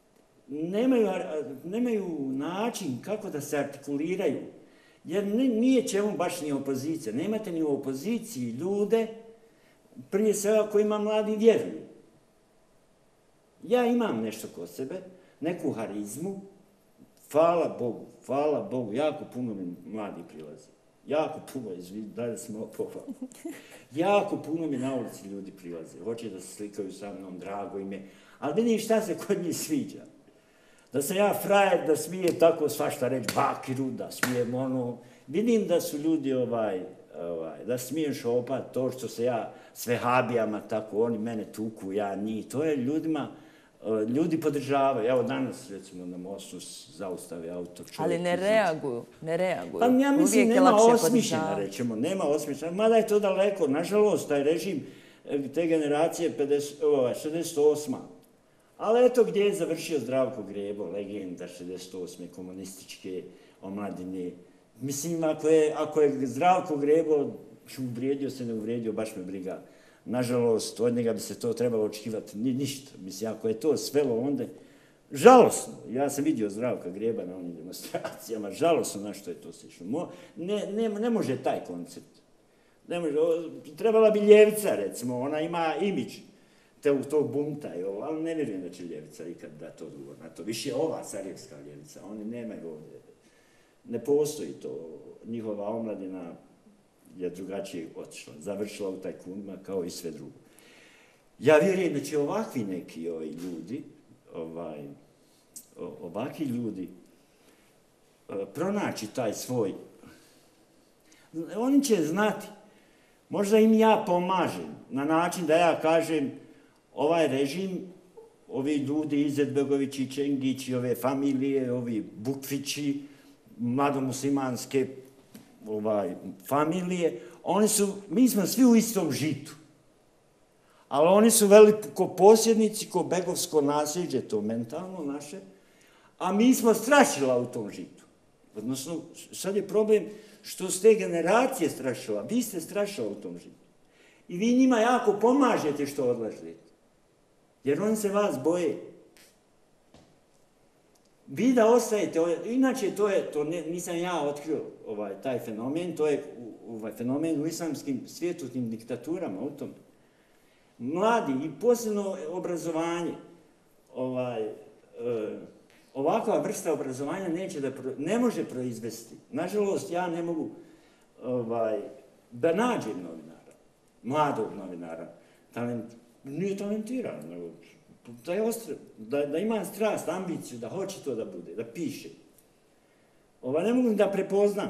nemaju način kako da se artikuliraju. Jer nije čemu baš ni opozicija. Nemate ni u opoziciji ljude, prije svega kojima mladi vjeruju. Ja imam nešto kod sebe, neku harizmu, hvala Bogu, jako puno mi mladi prilazi. Jako puno, dalje smo pohvala. Jako puno mi na ulici ljudi prilaze. Hoće da se slikaju sa mnom, drago im je. Ali vidim šta se kod njih sviđa. Da sam ja frajer, da smije tako svašta reći bakiru, da smijem ono. Vidim da su ljudi da smijem šopat to što se ja s vehabijama tako, oni mene tuku, ja njih. To je ljudima, ljudi podržavaju. Evo danas, recimo, na mostu zaustave auto. Ali ne reaguju. Pa ja mislim, nema osmišljena, rećemo, nema osmišljena. Mada je to daleko. Nažalost, taj režim te generacije 68. Ali eto gdje je završio Zdravko Grebo, legenda 68. komunističke omladine. Mislim, ako je Zdravko Grebo uvrijedio se, ne uvrijedio, baš me briga. Nažalost, od njega bi se to trebalo očekivati ništa. Mislim, ako je to svelo onda, žalosno. Ja sam vidio Zdravka Greba na onim demonstracijama, žalosno na što je to slično. Ne može taj koncept. Trebala bi ljevica, recimo, ona ima imidž tog bunta, ali ne vjerujem da će ljevica ikad dati odgovor na to. Više ova sarajevska ljevica, oni nemaju ovdje. Ne postoji to. Njihova omladina je drugačije otišla, završila u tajkunima kao i sve drugo. Ja vjerujem da će ovakvi neki ljudi, pronaći taj svoj. Oni će znati, možda im ja pomažem, na način da ja kažem ovaj režim, ovi ljudi Izetbegovići, Čengići, ove familije, ovi Bukvići, mladomuslimanske familije, mi smo svi u istom žitu. Ali oni su veliko posjednici, ko begovsko nasljeđe, to mentalno naše, a mi smo strašila u tom žitu. Odnosno, sad je problem što s te generacije strašila, vi ste strašila u tom žitu. I vi njima jako pomažete što odlažete. Jer oni se vas boje. Vi da ostajete, inače nisam ja otkrio taj fenomen, to je fenomen u islamskim svijetutnim diktaturama, u tom. Mladi i posebno obrazovanje, ovakva vrsta obrazovanja ne može proizvesti. Nažalost, ja ne mogu da nađem novinara, mladog novinara, nije talentiran, da ima strast, ambiciju, da hoće to da bude, da piše. Ne mogu da prepoznam.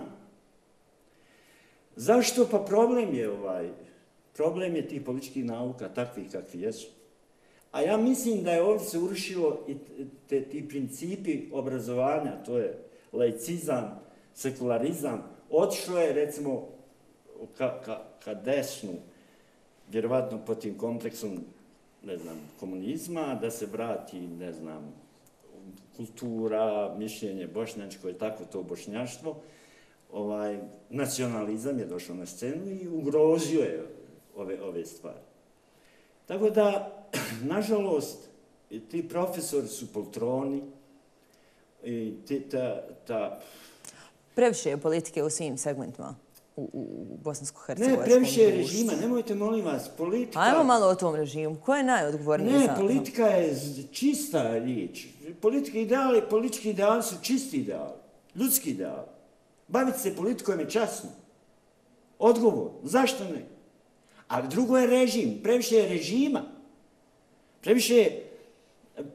Zašto? Pa problem je tih političkih nauka, takvih kakvi jesu. A ja mislim da je ovdje se urušilo i ti principi obrazovanja, to je laicizam, sekularizam, otišlo je, recimo, ka desnu, vjerovatno pod tim kompleksom, komunizma, da se vrati, kultura, mišljenje bošnjačko i tako to bošnjaštvo. Nacionalizam je došao na scenu i ugrozio je ove stvari. Tako da, nažalost, ti profesori su poltroni i Previše je politike u svim segmentima u bosansko-hercegovačkom društvu. Ne, previše je režima, nemojte, molim vas, politika... Ajmo malo o tom režimu. Ko je najodgovorniji za... Ne, politika je čista riječ. Politički ideali su čisti ideali, ljudski ideali. Baviti se politikom je časno. Odgovor, zašto ne? Ali drugo je režim, previše je režima. Previše je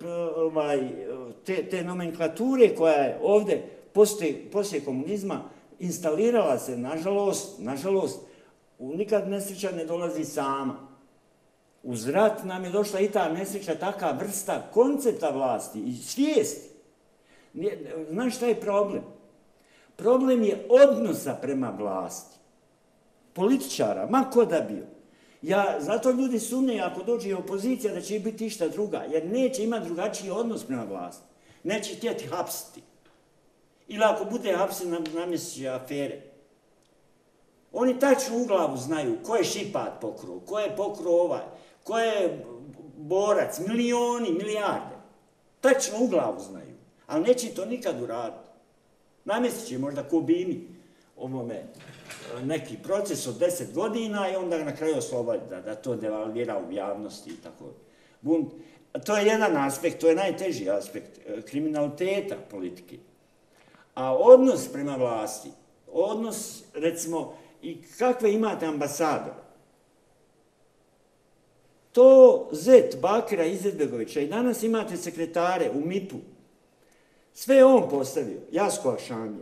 te nomenklature koja je ovdje poslije komunizma instalirala se, nažalost, nikad nesreća ne dolazi sama. Uz rat nam je došla i ta nesreća, taka vrsta koncepta vlasti i svijesti. Znaš šta je problem? Problem je odnosa prema vlasti. Političara, ma ko da bio. Zato ljudi sumnjaju ako dođe opozicija da će biti išta druga, jer neće imati drugačiji odnos prema vlasti. Neće htjeti hapsiti. Ili ako bude hapsen, namjestit će afere. Oni tačno u glavu znaju ko je Šipat pokro, ko je pokro ovaj, ko je borac, milioni, milijarde. Tačno u glavu znaju, ali neće to nikad uraditi. Namjestit će možda ko Bimi ovome neki proces od 10 godina i onda na kraju oslobodi da to devalvira u javnosti i tako. To je jedan aspekt, to je najteži aspekt kriminaliteta politike. A odnos prema vlasti, odnos, recimo, i kakve imate ambasadore? To zet Bakira Izetbegovića i danas imate sekretare u MIP-u. Sve je on postavio, Jasko Akšamija.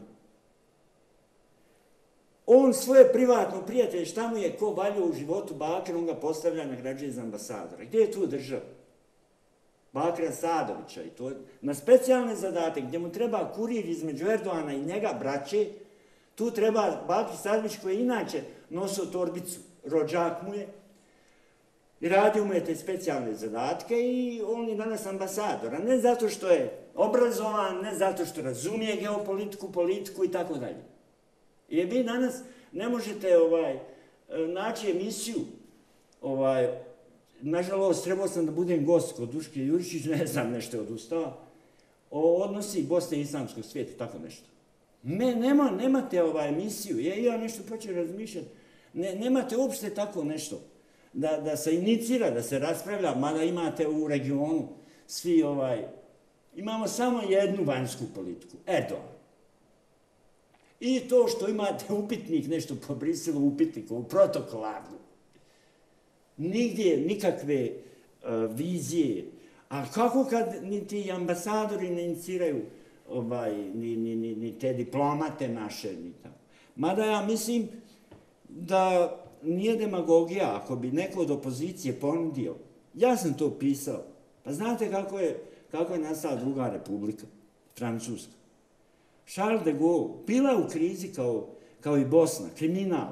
On svoje privatno prijatelje, šta mu je ko valjao u životu Bakira, on ga postavlja na građe za ambasadora. Gdje je tu država? Bakira Sadovića i to na specijalne zadate gdje mu treba kurir između Erdoana i njega, braće, tu treba Bakir Sadović koji je inače nosio torbicu, rođak mu je, i radio mu je te specijalne zadatke i on je danas ambasador, a ne zato što je obrazovan, ne zato što razumije geopolitiku, politiku i tako dalje. I vi danas ne možete naći emisiju, nažalost, trebao sam da budem gost kod Duške Juričić, ne znam nešto odustao, o odnosi Bosne i islamskog svijeta, tako nešto. Nemate emisiju, ja nešto počeo razmišljati, nemate uopšte tako nešto, da se inicira, da se raspravlja, mada imate u regionu svi imamo samo jednu vanjsku politiku, Erdogan. I to što imate upitnik, nešto po Briselu upitnikovu, protokolarnu. Nigdje nikakve vizije. A kako kad ni ti ambasadori ne iniciraju ni te diplomate naše, ni tako. Mada ja mislim da nije demagogija ako bi neko od opozicije ponudio. Ja sam to pisao. Pa znate kako je nastala Druga republika, Francuska. Charles de Gaulle bila u krizi kao i Bosna, kriminal.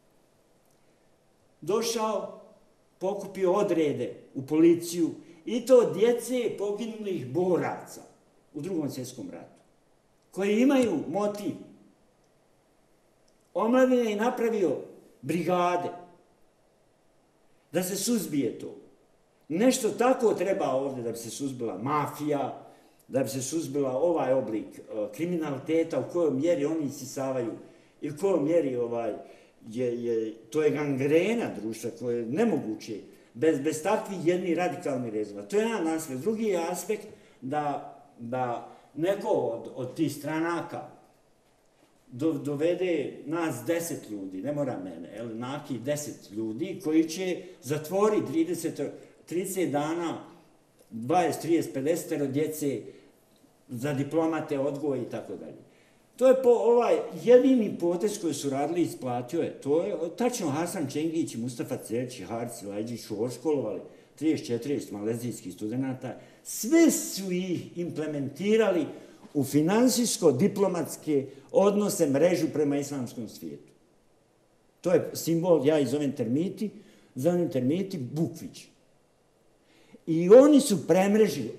Došao, pokupio odrede u policiju i to djece poginulih boraca u Drugom svjetskom ratu, koji imaju motiv. Omladine je napravio brigade da se suzbije to. Nešto tako treba ovdje da bi se suzbila mafija, da bi se suzbila ovaj oblik kriminaliteta u kojoj mjeri oni isisavaju i u kojoj mjeri to je gangrena društva koje je nemoguće bez takvih jednih radikalnih rezova. To je jedan aspekt. Drugi je aspekt da neko od tih stranaka dovede nas 10 ljudi, ne mora mene, nakih 10 ljudi koji će zatvoriti 30 dana 20, 30, 50 djece za diplomate, odgoj i tako dalje. To je jedini potez koji su radili i isplatio je. To je tačno Hasan Čengić, Mustafa Cerić i Haris Lajđić su oškolovali 34 malezijskih studenta. Sve su ih implementirali u finansijsko-diplomatske odnose, mrežu prema islamskom svijetu. To je simbol, ja ih zovem termiti, bukvić. I oni su premrežili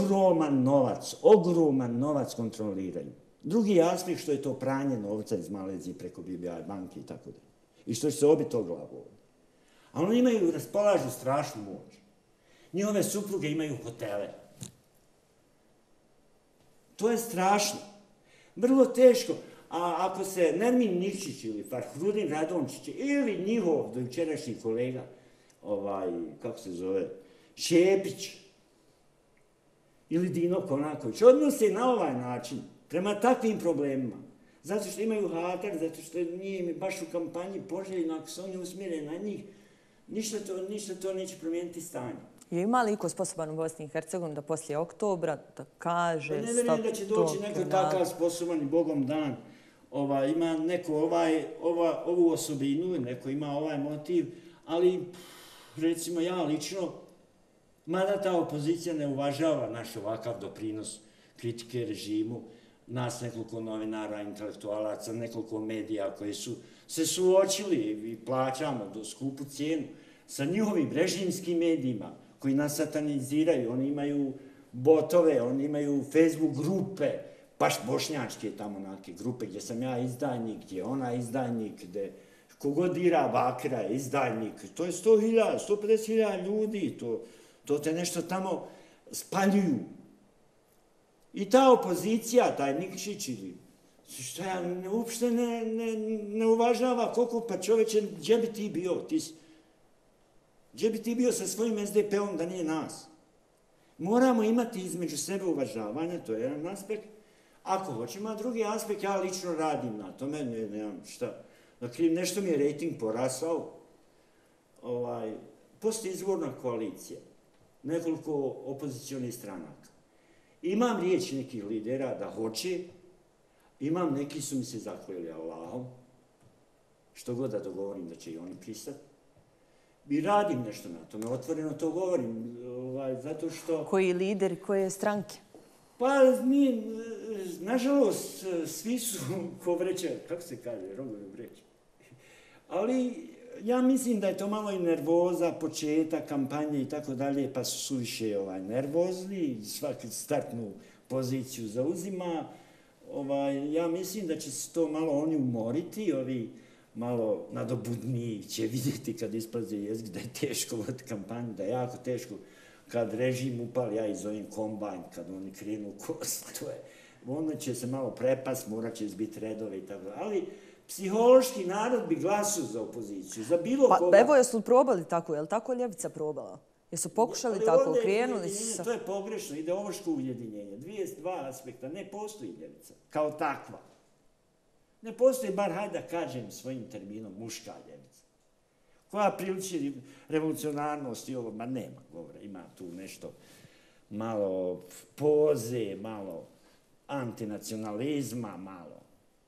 ogroman novac kontroliraju. Drugi aspekt što je to pranje novca iz Malezije preko BBI banke i tako dalje. I što će se obiti o glavu ovdje. A oni raspolažu strašnu moć. Njihove supruge imaju hotele. To je strašno. Vrlo teško. A ako se Nermin Nikšić ili Farhrudin Radončić ili njihov dojučerašnji kolega, kako se zove, Šepić ili Dino Konaković odnose na ovaj način prema takvim problemima. Zato što imaju hatar, zato što nije im baš u kampanji poželjno, ako se oni usmjere na njih, ništa to neće promijeniti stanje. Je ima li iko sposoban u Bosni i Hercegovini da poslije oktobra da kaže... Ne vjerujem da će doći neko takav sposoban i Bogom dan. ima neko ovu osobinu, neko ima ovaj motiv, ali recimo ja lično, mada ta opozicija ne uvažava naš ovakav doprinos kritike režimu, nas nekoliko novinara, intelektualaca, nekoliko medija koji su se suočili i plaćamo do skupu cijenu sa njihovim režimskim medijima koji nas sataniziraju. Oni imaju botove, oni imaju Facebook grupe, baš bošnjačke tamo neke grupe gdje sam ja izdajnik, gdje je ona izdajnik, gdje kogod dira Bakira je izdajnik. To je 100.000, 150.000 ljudi, to te nešto tamo spaljuju. I ta opozicija, taj Nikšić, šta uopšte ne uvažava koliko, pa čoveče, gdje bi ti bio? Gdje bi ti bio sa svojim SDP-om da nije nas? Moramo imati između sebe uvažavanja, to je jedan aspekt. Ako hoćemo, a drugi aspekt, ja lično radim na tome, nemam šta. Dakle, nešto mi je rejting porasao. Postoji izvorna koalicija, nekoliko opozicionih stranaka. Imam riječ nekih lidera da hoće, imam neki su mi se zakljeli Allahom, što god da dogovorim da će i oni pristati. I radim nešto na tome, otvoreno to govorim, zato što... Koji lider, koje stranke? Pa, nažalost, svi su ko vreća, kako se kaže, rogovi vreća. Ali ja mislim da je to malo i nervoza, početak kampanje i tako dalje, pa su suviše nervozni, svaki startnu poziciju zauzima. Ja mislim da će se to malo oni umoriti, ovi malo nadobudniji će vidjeti kad isplaze jezik da je teško voditi kampanju, da je jako teško kad režim upali, ja ih zovem kombajn, kad oni krenu kost, onda će se malo prepast, morat će izbiti redove i tako. Ali psihološki narod bi glasao za opoziciju, za bilo koga. Pa evo, jesu probali tako, je li tako ljevica probala? Jesu pokušali tako, krenuli su? To je pogrešno, ideološko ujedinjenje. Dva aspekta, ne postoji ljevica kao takva. Ne postoji, bar hajde da kažem svojim terminom, muška ljevica. Koja priliči revolucionarnost i ovo, ma nema govora, ima tu nešto malo poze, malo antinacionalizma, malo.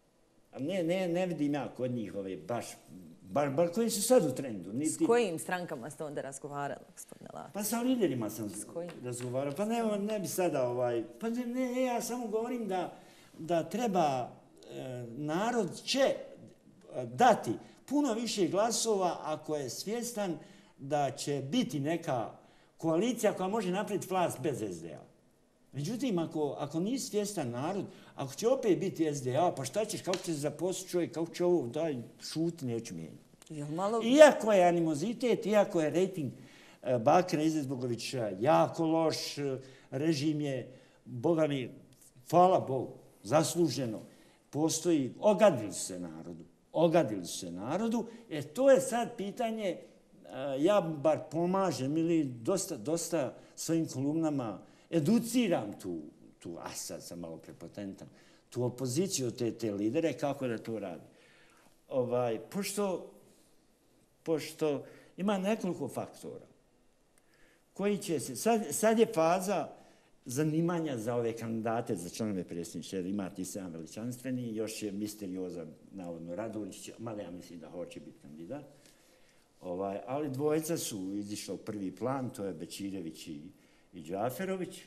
Ne vidim ja kod njih ove bar koji su sad u trendu. S kojim strankama ste onda razgovarali, gospodine Lakić? Pa sa liderima sam razgovarao. Pa ne bi sada Pa ne, ja samo govorim da treba, narod će dati puno više glasova ako je svjestan da će biti neka koalicija koja može napraviti vlast bez SDA. Međutim, ako nisi svjestan narod, ako će opet biti SDA, pa šta ćeš, kako će se zaposliti čovjek, kako će ovo, daj, šuti, neću mijenjati. Iako je animozitet, iako je rejting Bakira Izetbegovića jako loš, režim je, Boga mi, hvala Bogu, zasluženo, postoji, ogadili su se narodu, to je sad pitanje, ja bar pomažem ili dosta svojim kolumnama educiram a sad sam malo prepotentan, tu opoziciju, te lidere, kako da to radi. Pošto ima nekoliko faktora koji će se, sad je faza zanimanja za ove kandidate za članove predsjedništva, jer ima ti 7 veličanstveni, još je misteriozan, navodno, Radonjić, mada ja mislim da hoće biti kandidat. Ali dvojica su izišla u prvi plan, to je Bećirević i Džaferović.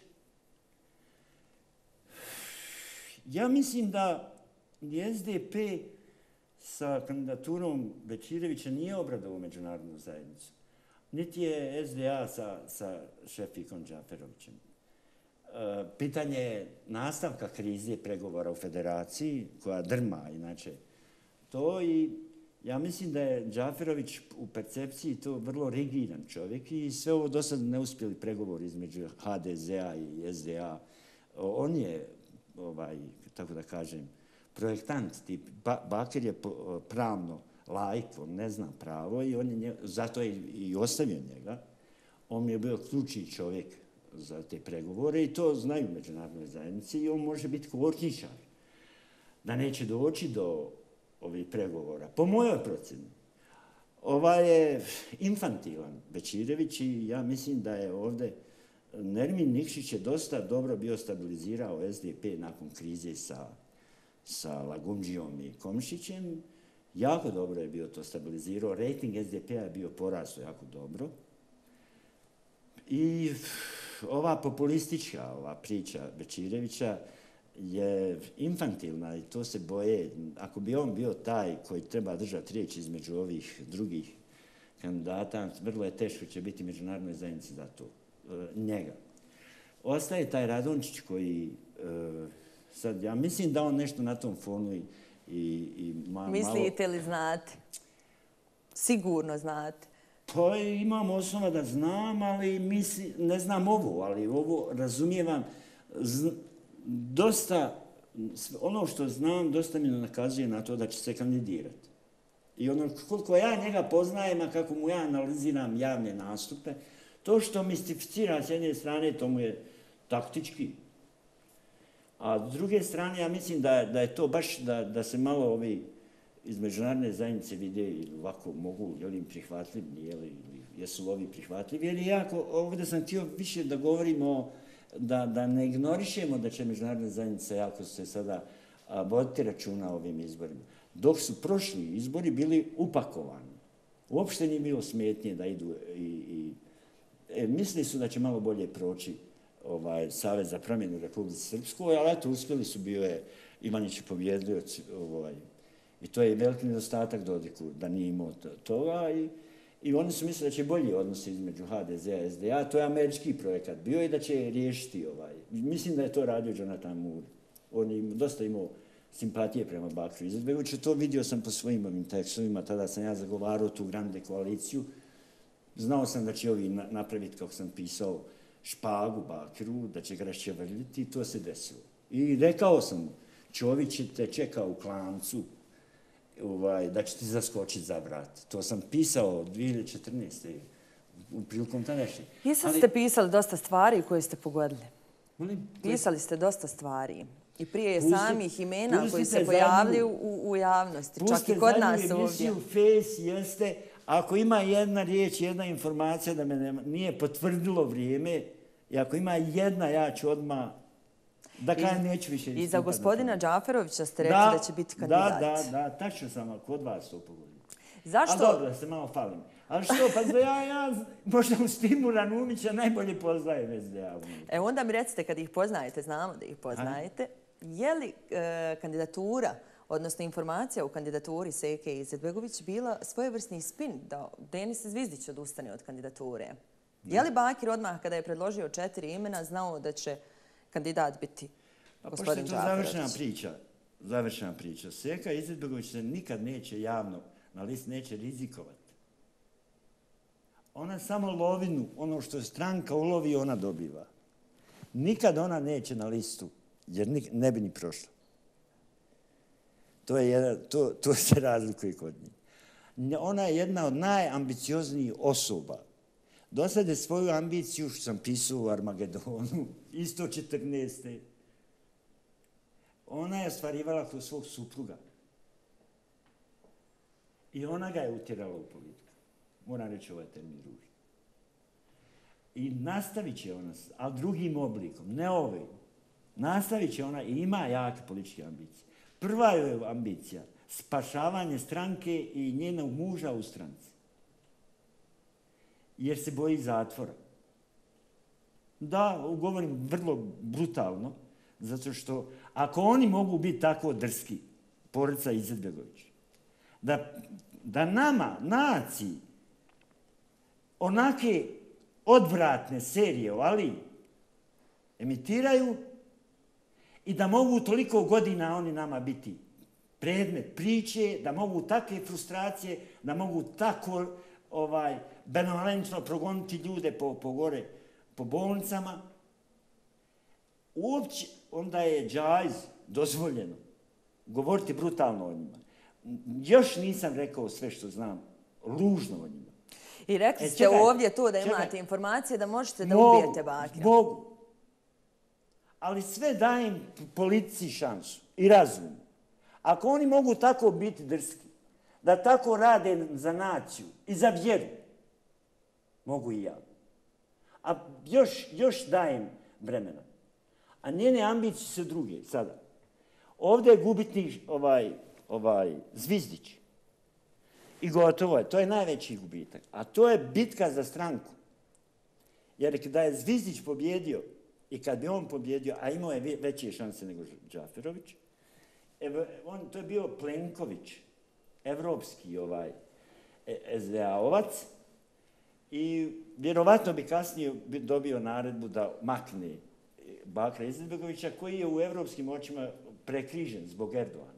Ja mislim da SDP sa kandidaturom Bećirevića nije obradovao međunarodnu zajednicu. Niti je SDA sa Šefikom Džaferovićem. Pitanje nastavka krize pregovora u federaciji, koja drma inače to, i ja mislim da je Džaferović u percepciji to vrlo rigidan čovjek i sve ovo do sad neuspjeli pregovor između HDZ-a i SDA. On je, tako da kažem, projektant, Bakir je pravno laik, on ne zna pravo i zato je i ostavio njega. On je bio ključni čovjek za te pregovore i to znaju međunarodne zajednice i on može biti kočničar. Da neće doći do ovih pregovora. Po mojoj procjeni, je infantilan Bećirević i ja mislim da je ovdje Nermin Nikšić je dosta dobro bio stabilizirao SDP nakon krize sa sa Lagumdžijom i Komšićem. Jako dobro je bio to stabilizirao. Rating SDP-a je bio porastao jako dobro. I ova populistička priča Bečirevića je infantilna i to se boje. Ako bi on bio taj koji treba držati riječ između ovih drugih kandidata, vrlo je teško će biti međunarodnoj zajednici za to. Njega. Ostaje taj Radončić koji sad, ja mislim da on nešto na tom fonu i malo... Mislite li znate? Sigurno znate. Pa imam osnova da znam, ali ne znam ovo, ali ovo razumijevam. Dosta, ono što znam, dosta mi nakazuje na to da će se kandidirati. I ono, koliko ja njega poznajem, a kako mu ja analiziram javne nastupe, to što mistificira s jedne strane, to mu je taktički. A s druge strane, ja mislim da je to baš da se malo ovi iz međunarodne zajednice vide ili ovako mogu, je li im prihvatljivi, jesu ovi prihvatljivi, jer jako, ovdje sam htio više da govorimo, da ne ignorišemo da će međunarodna zajednica jako se sada voditi računa o ovim izborima. Dok su prošli izbori bili upakovani, uopšte nije bilo smetnje da idu i mislili su da će malo bolje proći Savez za promjenu u Republici Srpskoj, ali eto, uspjeli su, bio je Ivanić pobjedio i to je veliki nedostatak Dodiku, da nije imao toga i oni su mislili da će bolji odnosi između HDZ-a i SDA, to je američki projekat bio i da će riješiti Mislim da je to radio Jonathan Moore. On je dosta imao simpatije prema Bakru Izetbegoviću, to vidio sam po svojim ovim tekstovima, tada sam ja zagovarao tu grande koaliciju. Znao sam da će ovi napraviti, kako sam pisao, špagu Bakiru, da će ga raščevrljiti i to se desilo. I rekao sam mu, Čović te čeka u klancu, da će ti zaskočiti za vrat. To sam pisao 2014. u prilikom tadašnje. I sad ste pisali dosta stvari koje ste pogodili. Molim? Pisali ste dosta stvari. I prije samih imena koji se pojavljaju u javnosti. Čak i kod nas ovdje. Pustite zadnju emisiju Face jeste, ako ima jedna riječ, jedna informacija da me nije potvrdilo vrijeme, i ako ima jedna, ja ću odmah da kajem neću više. I za gospodina Džaferovića ste rekli da će biti kandidat. Da, tačno sam kod vas to pogodio. Zašto? A dobro, da se malo falim. Ali što, pa ja možda u Stimu Ranumića najbolje poznajem SDA. Onda mi recite, kad ih poznajete, znamo da ih poznajete, je li kandidatura, odnosno informacija o kandidaturi Seke Izetbegović bila svojevrsni spin da Denis Zvizdić odustane od kandidature? Je li Bakir odmah kada je predložio 4 imena znao da će kandidat biti gospodin Džaferović? Pošto je to završena priča. Seka Izetbegović se nikad neće javno, na list neće rizikovati. Ona samo lovinu, ono što je stranka ulovi, ona dobiva. Nikad ona neće na listu, jer ne bi ni prošla. To se razlikuje kod njih. Ona je jedna od najambicioznijih osoba. Do sad je svoju ambiciju, što sam pisao u Armagedonu, isto 14. Ona je ostvarivala kroz svog supruga. I ona ga je utjerala u politiku. Moram reći ovaj termin ružno. I nastavit će ona, ali drugim oblikom, ne ovim. Nastavit će ona i ima jake političke ambicije. Prva je ambicija spašavanje stranke i njenog muža u stranci. Jer se boji zatvora. Da, govorim vrlo brutalno, zato što ako oni mogu biti tako drski, porodica Izetbegović, da nama, naciji, onake odvratne serije o Aliji emitiraju i da mogu toliko godina oni nama biti predmet priče, da mogu takve frustracije, da mogu tako benevolentno progoniti ljude po bolnicama. Uopće onda je džajz dozvoljeno govoriti brutalno o njima. Još nisam rekao sve što znam ružno o njima. I rekli ste ovdje to da imate informacije da možete da ubijete Bakira. Mogu. Ali sve dajem politici šansu i razumu. Ako oni mogu tako biti drski, da tako rade za naciju i za vjeru, mogu i ja. A još dajem vremena. A njene ambicije su druge sada. Ovdje je gubitnik Zvizdić. I gotovo je. To je najveći gubitak. A to je bitka za stranku. Jer da je Zvizdić pobjedio i kad bi on pobjedio, a imao je veće šanse nego Džaferović, to je bio Plenković, evropski SDA-ovac, i vjerovatno bi kasnije dobio naredbu da makne Bakira Izetbegovića, koji je u evropskim očima prekrižen zbog Erdoana.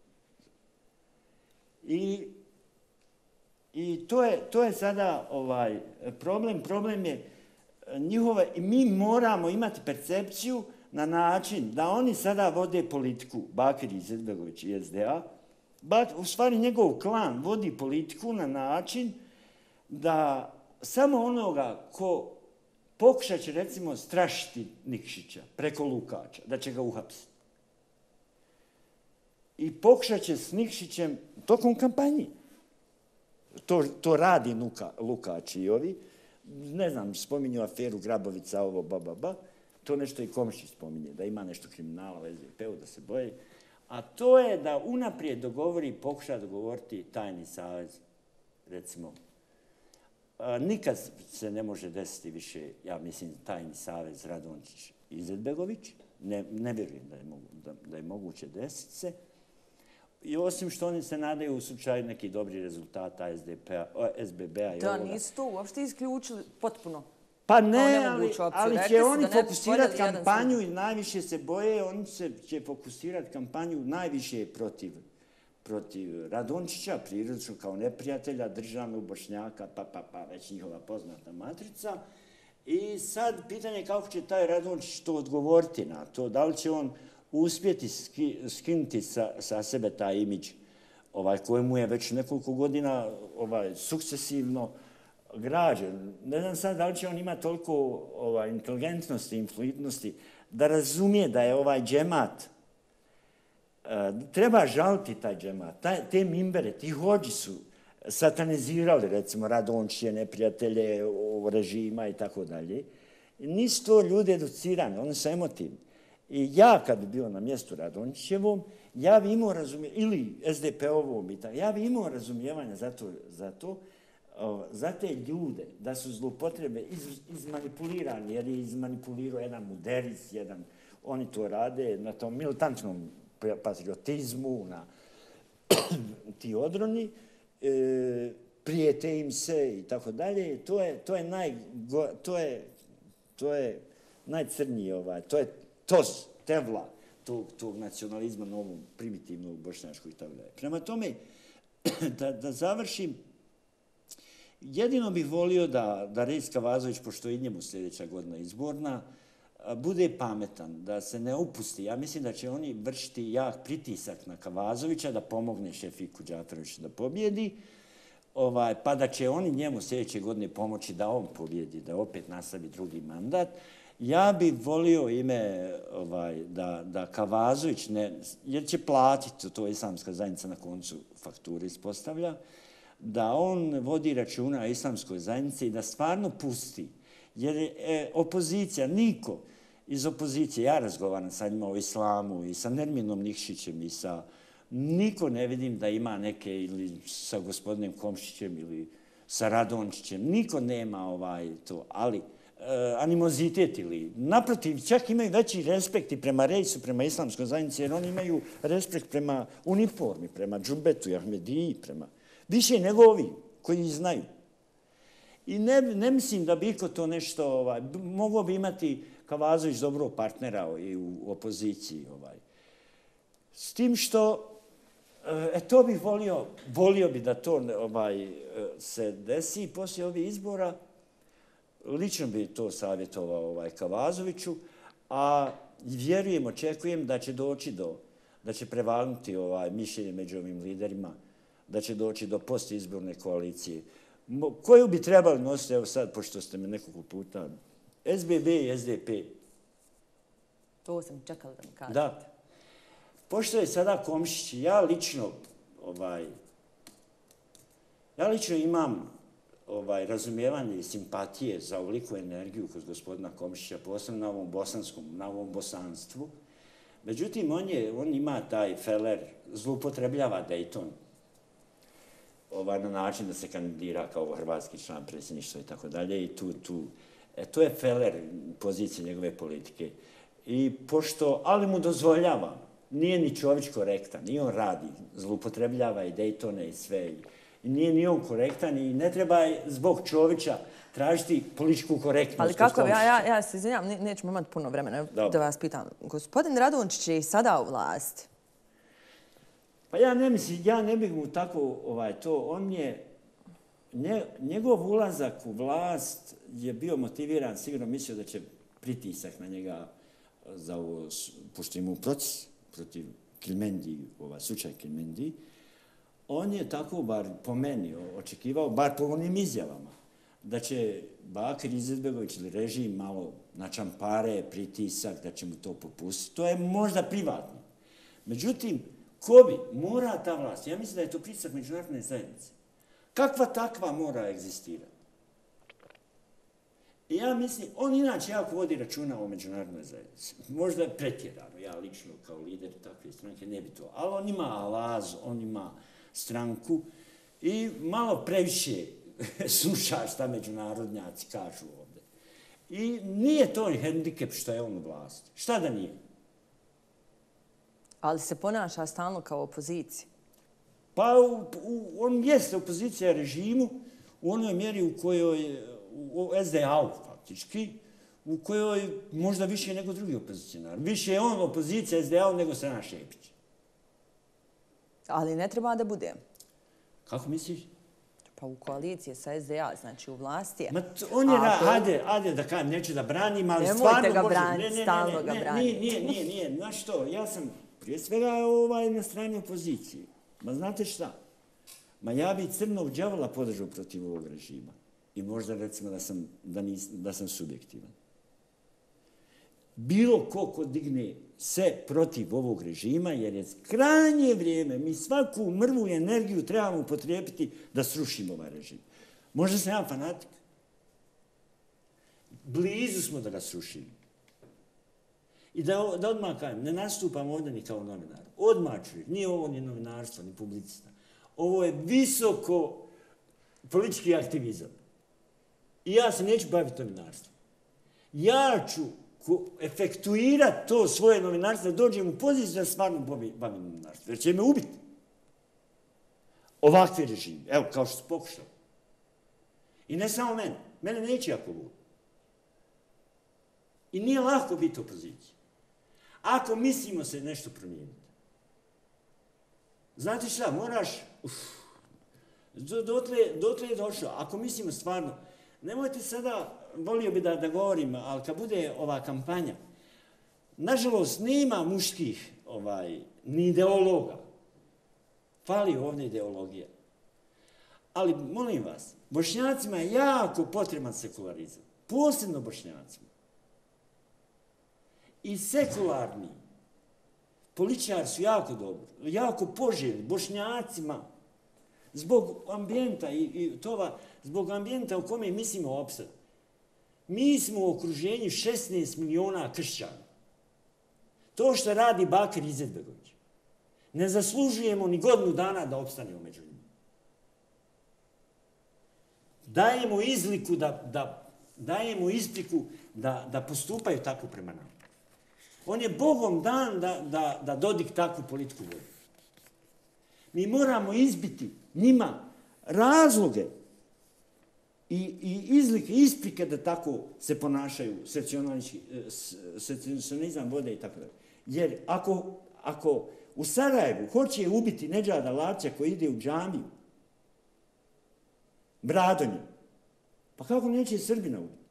I to je sada problem. Problem je njihova, i mi moramo imati percepciju na način da oni sada vode politiku, Bakir Izetbegović i SDA, u stvari njegov klan vodi politiku na način da samo onoga ko pokušat će, recimo, strašiti Nikšića preko Lukača, da će ga uhapsiti. I pokušat će s Nikšićem tokom kampanji. To radi Lukač i ovi. Ne znam, spominju aferu Grabovica, ovo, ba. To nešto i Komšić spominje, da ima nešto kriminala u SDP-u, da se boje. A to je da unaprijed pokuša dogovoriti tajni savez, recimo. Nikad se ne može desiti više, ja mislim, tajni savez Radončić i Izetbegović. Ne vjerujem da je moguće desiti se. I osim što oni se nadaju u slučaju nekih dobrih rezultata SBB-a i da, ovoga. nisu to uopšte isključili potpuno. Pa ne, ali će oni fokusirati kampanju i najviše se boje, oni će fokusirati kampanju najviše protiv Radončića, prirodno kao neprijatelja, državnog Bošnjaka, već njihova poznata matrica. I sad pitanje je kako će taj Radončić to odgovoriti na to, da li će on uspjeti skinuti sa sebe taj imidž kojemu je već nekoliko godina sukcesivno građen. Ne znam sad da li će on imati toliko inteligentnosti i fluidnosti da razumije da je ovaj džemat, treba žaliti taj džemat, te mimbere, ti hođi su satanizirali, recimo, Radončiće, neprijatelje režima i tako dalje. Nisu to ljudi educirani, oni su emotivni. I ja kad bi bio na mjestu Radončićevom, ja bi imao razumijevanja, ili SDP-ovom, ja bi imao razumijevanja za te ljude, da su zloupotrebe izmanipulirani, jer je izmanipulirao jedan Muderis, oni to rade na tom militantnom patriotizmu, na ti odroni, prijete im se i tako dalje. To je najcrniji, to je tevla tog nacionalizma novom, primitivnog, bošnjačkog i tako dalje. Prema tome, da završim, jedino bih volio da Rejs Kavazović, pošto je i njemu sljedeća godina izborna, bude pametan, da se ne upusti. Ja mislim da će oni vršiti jak pritisak na Kavazovića da pomogne Šefiku Džaferoviću da pobjedi, pa da će oni njemu sljedeće godine pomoći da on pobjedi, da opet nastavi drugi mandat. Ja bih volio da Kavazović, jer će platiti, to islamska zajednica na koncu fakture ispostavlja, da on vodi računa o islamskoj zajednici i da stvarno pusti. Jer opozicija, niko iz opozicije, ja razgovaram sa njima o islamu i sa Nerminom Nikšićem i niko ne vidim da ima neke, ili sa gospodinom Komšićem ili sa Radončićem, niko nema to, ali animozitet ili naprotiv, čak imaju veći respekt i prema Rejsu, prema islamskoj zajednici, jer oni imaju respekt prema uniformi, prema džubetu, Ahmediji, više nego ovi koji znaju. I ne mislim da bi iko to nešto, mogao bi imati Kavazović dobrog partnera i u opoziciji. S tim što, to bih volio bi da to se desi poslije ovih izbora. Lično bi to savjetovao Kavazoviću, a vjerujem, očekujem da će doći da će prevalnuti mišljenje među ovim liderima, da će doći do postizborne koalicije. Koju bi trebali nositi, evo sad, pošto ste me nekoliko puta, SBB i SDP. To sam čekala da mi kažete. Da. Pošto je sada Komšić, ja lično imam razumijevanje i simpatije za ovoliku energiju kod gospodina Komšića, posebno na ovom bosanstvu. Međutim, on ima taj feler, zloupotrebljava Dayton na način da se kandidira kao hrvatski član predsjedništva i tako dalje. I to je feler pozicije njegove politike. Ali mu dozvoljava, nije ni Čović korektan, ni on radi, zloupotrebljava i Daytone i sve. I nije ni on korektan i ne treba zbog Čovića tražiti političku korektnost. Ali kako, ja se izvinjam, nećemo imati puno vremena da vas pitam. Gospodin Radončić je i sada u vlasti. Pa ja ne bih mu tako njegov ulazak u vlast je bio motiviran, sigurno mislio da će pritisak na njega za ovo, pošto ima proces protiv Kilmendi, slučaj Kilmendi, on je tako, bar po meni, očekivao, bar po onim izjavama, da će Bakir Izetbegović ili režim malo na čampare, pritisak, da će mu to popustiti. To je možda privatno. Međutim, ko bi mora ta vlast? Ja mislim da je to pritisak međunarodne zajednice. Kakva takva mora egzistirati? I ja mislim, on inače jako vodi računa o međunarodnoj zajednici. Možda je pretjerano, ja lično kao lider takve stranke ne bi to. Ali on ima alaz, on ima stranku i malo previše sluša šta međunarodnjaci kažu ovdje. I nije to hendikep što je on u vlasti. Šta da nije? Ali se ponaša stalno kao opozicija. Pa on jeste opozicija režimu u onoj mjeri u kojoj, u SDA-u faktički, u kojoj možda više nego drugi opozicionar. Više je on opozicija SDA-u nego Strana Šepić. Ali ne treba da bude. Kako misliš? Pa u koaliciji sa SDA, znači u vlasti je. On je, ajde da kažem, neću da branim, ali stvarno može... Nemojte ga braniti, stalno ga braniti. Nije, znaš što, ja sam prije svega na strani opozicije. Ma znate šta? Ma ja bi crnog đavola podržao protiv ovog režima. I možda recimo da sam subjektivan. Bilo ko digne se protiv ovog režima, jer je krajnje vrijeme, mi svaku mrvu i energiju trebamo upotrijebiti da srušimo ovaj režim. Možda sam ja fanatik. Blizu smo da ga srušimo. I da odmah kažem, ne nastupam ovdje ni kao novinar. Odmah ću, nije ovo ni novinarstvo, ni publicista. Ovo je visoko politički aktivizam. I ja se neću baviti novinarstvom. Ja ću efektuirati to svoje novinarstvo, da dođem u poziciju da stvarno bavim novinarstvo. Jer će me ubiti. Ovakvi režimi. Evo, kao što su pokušali. I ne samo mene. Mene neće jako bude. I nije lako biti opozicija. Ako mislimo se nešto promijeniti. Znate šta, moraš... Dotle je došlo. Ako mislimo stvarno... Nemojte sada, volio bi da govorim, ali kad bude ova kampanja, nažalost, nema muških ni ideologa. Fali ovdje ideologija. Ali, molim vas, Bošnjacima je jako potreban sekularizam. Posebno Bošnjacima. I sekularni političari su jako dobri, jako poželjni Bošnjacima zbog ambijenta zbog ambijenta u kome mislimo opstati. Mi smo u okruženju 16 miliona kršćana. To što radi Bakir Izetbegović. Ne zaslužujemo ni godinu dana da opstanemo među njima. Dajemo izliku dajemo ispriku da postupaju tako prema nama. On je Bogom dan da Dodik takvu politiku vodi. Mi moramo izbiti njima razloge i izlike, isprike da tako se ponašaju, secessionizam vode i tako dalje. Jer ako u Sarajevu hoće ubiti Nedžada Laća koji ide u džamiju, Bradonje, pa kako neće Srbina ubiti?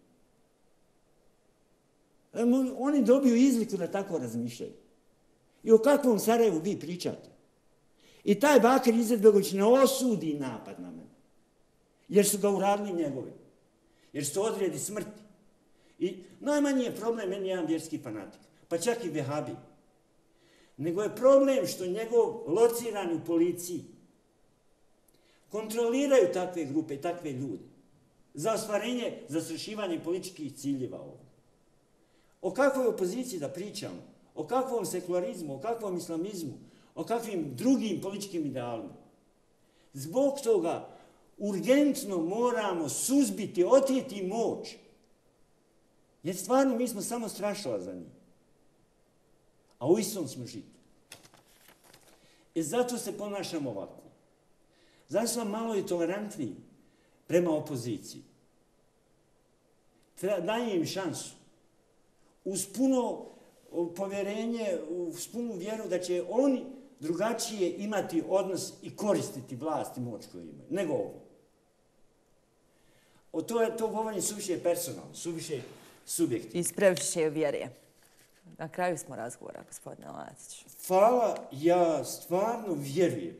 Oni dobiju izliku da tako razmišljaju. I o kakvom Sarajevu vi pričate? I taj Bakir Izetbegović ne osudi napad na mene. Jer su ga uradili njegovi. Jer su to odredi smrti. I najmanji je problem, meni jedan vjerski fanatik. Pa čak i vehabi. Nego je problem što njegov locirani u policiji kontroliraju takve grupe, takve ljude. Za ostvarenje, zastrašivanje političkih ciljeva ovdje. O kakvoj opoziciji da pričamo? o kakvom sekularizmu, o kakvom islamizmu, o kakvim drugim političkim idealima. Zbog toga urgentno moramo suzbiti, oteti moć. Jer stvarno mi smo samo strašila za njih. A u istom smo žiti. Zato se ponašamo ovako. Zato smo malo i tolerantniji prema opoziciji. Daje im šansu. Uz puno povjerenje, uz punu vjeru da će oni drugačije imati odnos i koristiti vlast i moć koju imaju, nego ovo. To govorim suviše personalno, suviše subjektivno. Iz previše vjere. Na kraju smo razgovora, gospodine Latić. Hvala, ja stvarno vjerujem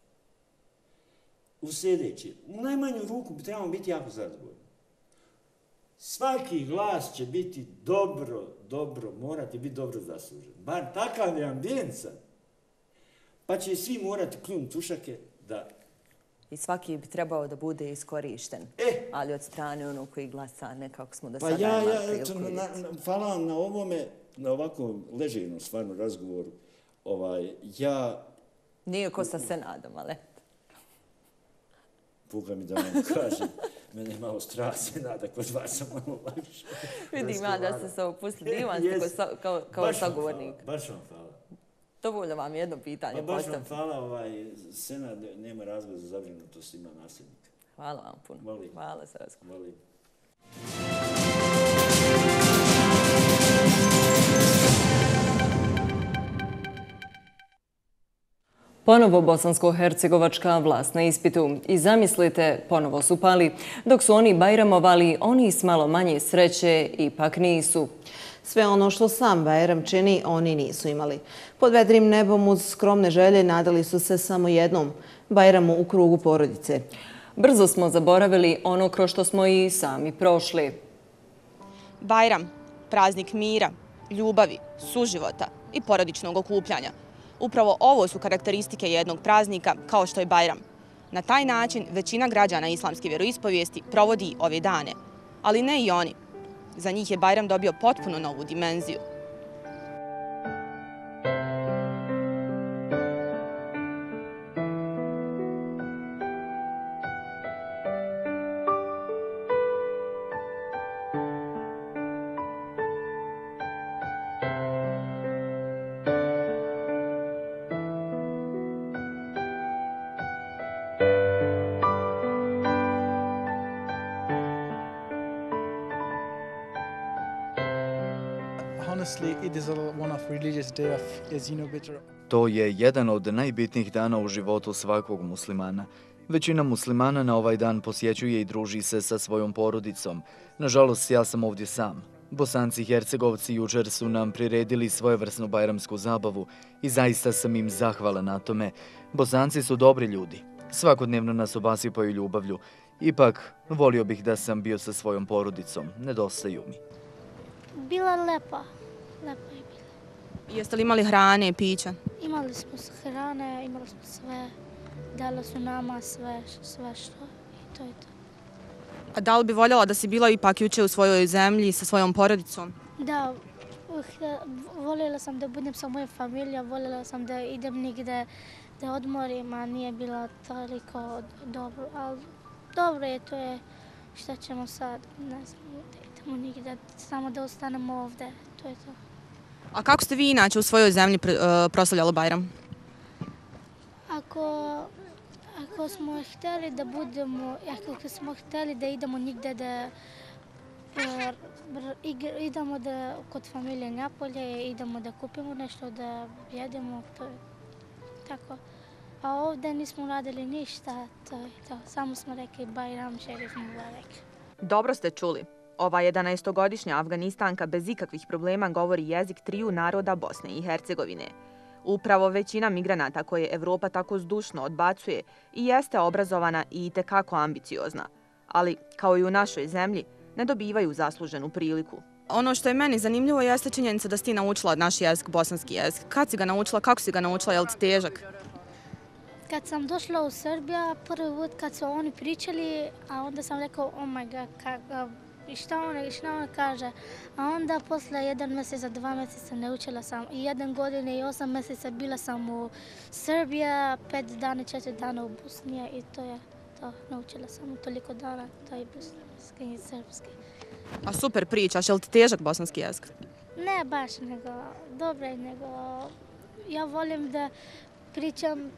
u sljedeće. U najmanju ruku bi trebamo biti jako zadovoljni. Svaki glas će biti morati biti dobro zaslužen. Bar takav je ambijent sad. Pa će svi morati kljuniti ušake da... I svaki bi trebao da bude iskorišten. Ali od strane onog koji glasa, ne kako smo do sada imali. Hvala vam na ovome, na ovako ležernom stvarno razgovoru. Nije ko sa Senadom, ali... Boga mi da vam kažem, mene je malo strah Senada, kod vas sam malo lakše. Vidim ja da ste se opustili, Ivan ste kao sagovornik. Baš vam hvala. Dovoljno vam jedno pitanje. Baš vam hvala, Senad nema razloga za zabrinutost, ima nasljednika. Hvala vam puno. Hvala za razgovor. Ponovo bosansko-hercegovačka vlast na ispitu. I zamislite, ponovo su pali. Dok su oni bajramovali, oni s malo manje sreće ipak nisu. Sve ono što sam Bajram čini, oni nisu imali. Pod vedrim nebom uz skromne želje nadali su se samo jednom, Bajramu u krugu porodice. Brzo smo zaboravili ono kroz što smo i sami prošli. Bajram, praznik mira, ljubavi, suživota i porodičnog okupljanja. Upravo ovo su karakteristike jednog praznika kao što je Bajram. Na taj način većina građana islamske vjeroispovijesti provodi ove dane, ali ne i oni. Za njih je Bajram dobio potpuno novu dimenziju. To je jedan od najbitnijih dana u životu svakog muslimana. Većina muslimana na ovaj dan posjećuje i druži se sa svojom porodicom. Nažalost, ja sam ovdje sam. Bosanci i Hercegovci jučer su nam priredili svojevrsnu bajramsku zabavu i zaista sam im zahvalan na tome. Bosanci su dobri ljudi. Svakodnevno nas obasipaju ljubavlju. Ipak, volio bih da sam bio sa svojom porodicom. Nedostaju mi. Bila lepa. Lepa je bila. Jeste li imali hrane i pića? Imali smo hrane, imali smo sve. Dali su nama sve što i to je to. A da li bi voljela da si bila ipak juče u svojoj zemlji sa svojom porodicom? Da, voljela sam da budem sa mojom familijom, voljela sam da idem negdje da odmorim, a nije bilo toliko dobro. Ali dobro je, to je šta ćemo sad, ne znam, da idemo nigdje, samo da ostanemo ovdje, to je to. A kako ste vi inače u svojoj zemlji proslavljali Bajram? Ako smo htjeli da budemo, ako smo htjeli da idemo nigdje da idemo da kod familije napolje, idemo da kupimo nešto, da jedemo, to je tako. A ovdje nismo radili ništa, to je to. Samo smo rekli Bajram Šerif Mubarek. Dobro ste čuli. Ova 11-godišnja Afganistanka bez ikakvih problema govori jezik triju naroda Bosne i Hercegovine. Upravo većina migranata koje Evropa tako zdušno odbacuje i jeste obrazovana i itekako ambiciozna. Ali, kao i u našoj zemlji, ne dobivaju zasluženu priliku. Ono što je meni zanimljivo jeste činjenica da si ti naučila naš jezik, bosanski jezik. Kad si ga naučila, kako si ga naučila, je li ti težak? Kad sam došla u Srbiju, prvi put kad su oni pričali, a onda sam rekao, oh my god, i šta ona kaže. A onda posle 1 mjesec, 2 mjeseca naučila sam. I 1 godinu i 8 mjeseca bila sam u Srbiji, 5 dana, 4 dana u Bosni i to je to. Naučila sam toliko dana, to je bosanski i srpski. A super pričaš, je li ti težak bosanski jezik? Ne baš, nego dobro je, nego ja volim da pričam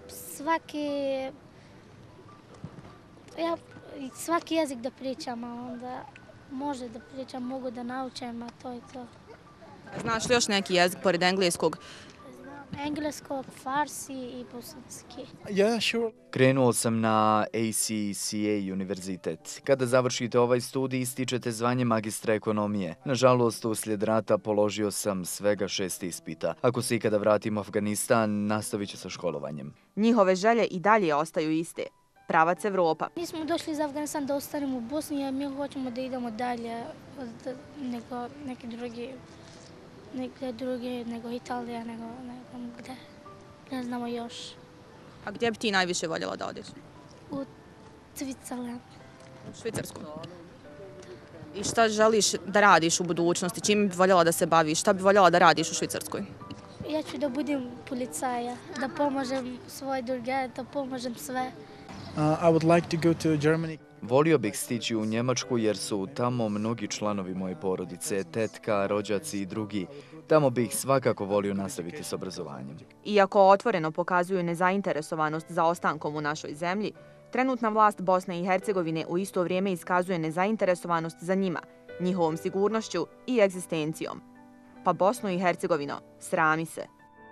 svaki jezik da pričam, a onda može da pričam, mogu da naučem, a to je to. Znaš li još neki jezik pored engleskog? Znam engleskog, farsi i bosanski. Krenuo sam na ACCA univerzitet. Kada završite ovaj studij, ističete zvanje magistra ekonomije. Nažalost, uslijed rata položio sam svega 6 ispita. Ako se ikada vratim u Afganistan, nastavit ću sa školovanjem. Njihove želje i dalje ostaju iste. Pravac Evropa. Mi smo došli iz Afganistan da ostanemo u Bosni, a mi hoćemo da idemo dalje nego neki drugi, nego Italija, nego gde. Ne znamo još. A gdje bi ti najviše voljela da odeš? U Svitzerland. U Švicarsku. I šta želiš da radiš u budućnosti? Čim bi voljela da se baviš? Šta bi voljela da radiš u Švicarskoj? Ja ću da budem policaja, da pomožem svoje druge, da pomožem sve. I would like to go to Germany. Volio bih stići u Njemačku jer su tamo mnogi članovi moje porodice, tetka, rođaci i drugi. Tamo bih svakako volio nastaviti s obrazovanjem. Iako otvoreno pokazuju nezainteresovanost za ostankom u našoj zemlji, trenutna vlast Bosne i Hercegovine u isto vrijeme iskazuje nezainteresovanost za njima, njihovom sigurnošću i egzistencijom. Pa Bosno i Hercegovino, srami se.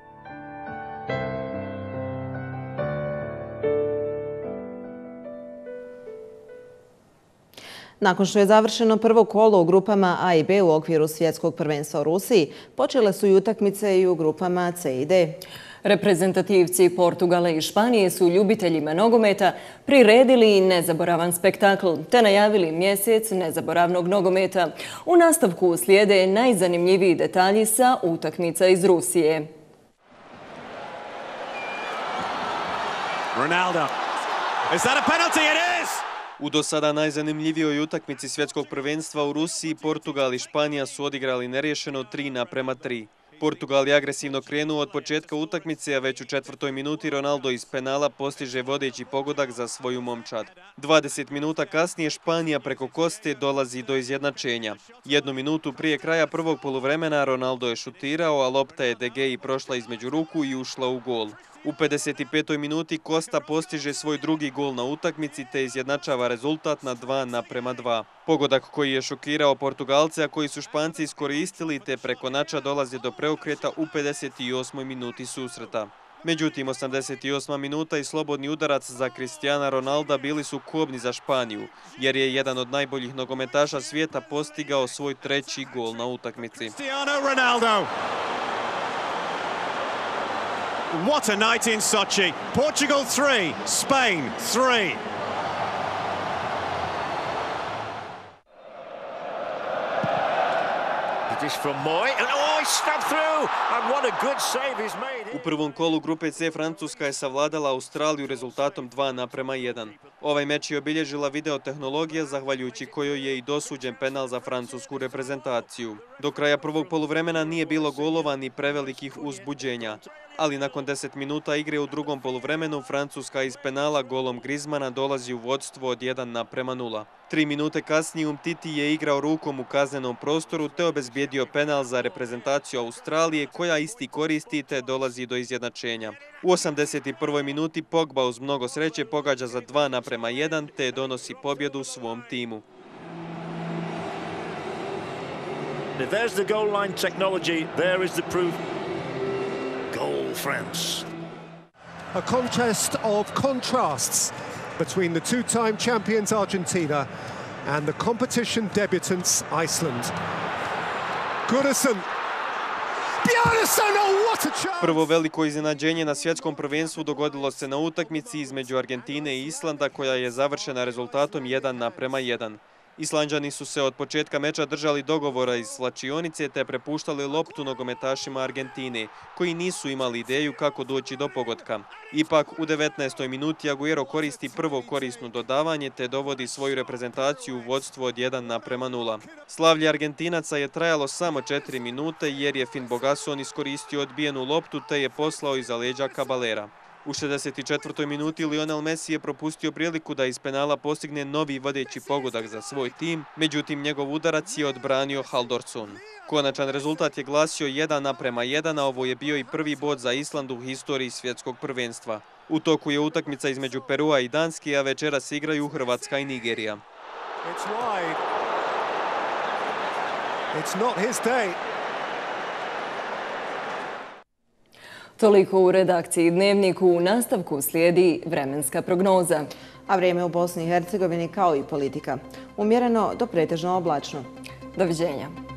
Nakon što je završeno prvo kolo u grupama A i B u okviru svjetskog prvenstva u Rusiji, počele su i utakmice i u grupama C i D. Reprezentativci Portugala i Španije su ljubiteljima nogometa priredili nezaboravan spektakl te najavili mjesec nezaboravnog nogometa. U nastavku slijede najzanimljiviji detalji sa utakmica iz Rusije. Ronaldo. Is that a penalty? It is! U do sada najzanimljivijoj utakmici svjetskog prvenstva u Rusiji, Portugal i Španija su odigrali neriješeno 3:3. Portugal je agresivno krenuo od početka utakmice, a već u 4. minuti Ronaldo iz penala postiže vodeći pogodak za svoju momčad. 20 minuta kasnije Španija preko Koste dolazi do izjednačenja. 1 minutu prije kraja prvog poluvremena Ronaldo je šutirao, a lopta je De Gea prošla između ruku i ušla u gol. U 55. minuti Costa postiže svoj drugi gol na utakmici te izjednačava rezultat na 2:2. Pogodak koji je šokirao Portugalce, a koji su Španci iskoristili, te preko nača dolazi do preokreta u 58. minuti susreta. Međutim, 88. minuta i slobodni udarac za Cristiana Ronalda bili su kobni za Španiju, jer je jedan od najboljih nogometaša svijeta postigao svoj 3. gol na utakmici. What a night in Sochi. Portugal 3, Spain 3. U prvom kolu grupe C Francuska je savladala Australiju rezultatom 2:1. Ovaj meč je obilježila videotehnologija, zahvaljujući kojoj je i dosuđen penal za francusku reprezentaciju. Do kraja prvog poluvremena nije bilo golova ni prevelikih uzbuđenja, ali nakon 10 minuta igre u drugom poluvremenu Francuska iz penala golom Griezmana dolazi u vodstvo od 1:0. 3 minute kasnije Umtiti je igrao rukom u kaznenom prostoru te obezbijedio penal za reprezentaciju Australije, koja isti koristi te dolazi do izjednačenja. U 81. minuti Pogba uz mnogo sreće pogađa za 2:1 te donosi pobjedu svom timu. There's the goal line technology, there is the proof. Goal France. A contest of contrasts between the two-time champions Argentina and the competition debutants Iceland. Goodison. Prvo veliko iznenađenje na svjetskom prvenstvu dogodilo se na utakmici između Argentine i Islanda, koja je završena rezultatom 1:1. Islanđani su se od početka meča držali dogovora iz slačionice te prepuštali loptu nogometašima Argentine, koji nisu imali ideju kako doći do pogotka. Ipak, u 19. minuti Agüero koristi prvo korisno dodavanje te dovodi svoju reprezentaciju u vodstvo od 1:0. Slavlje Argentinaca je trajalo samo 4 minute jer je Finn Bogason iskoristio odbijenu loptu te je poslao iza leđa Caballera. U 64. minuti Lionel Messi je propustio priliku da iz penala postigne novi vodeći pogodak za svoj tim, međutim njegov udarac je odbranio Haldorsson. Konačan rezultat je glasio 1:1, a ovo je bio i prvi bod za Island u historiji svjetskog prvenstva. U toku je utakmica između Perua i Danske, a večeras igraju Hrvatska i Nigerija. It's not his day. Toliko u redakciji Dnevniku. U nastavku slijedi vremenska prognoza. A vrijeme u Bosni i Hercegovini kao i politika. Umjereno do pretežno oblačno. Doviđenja.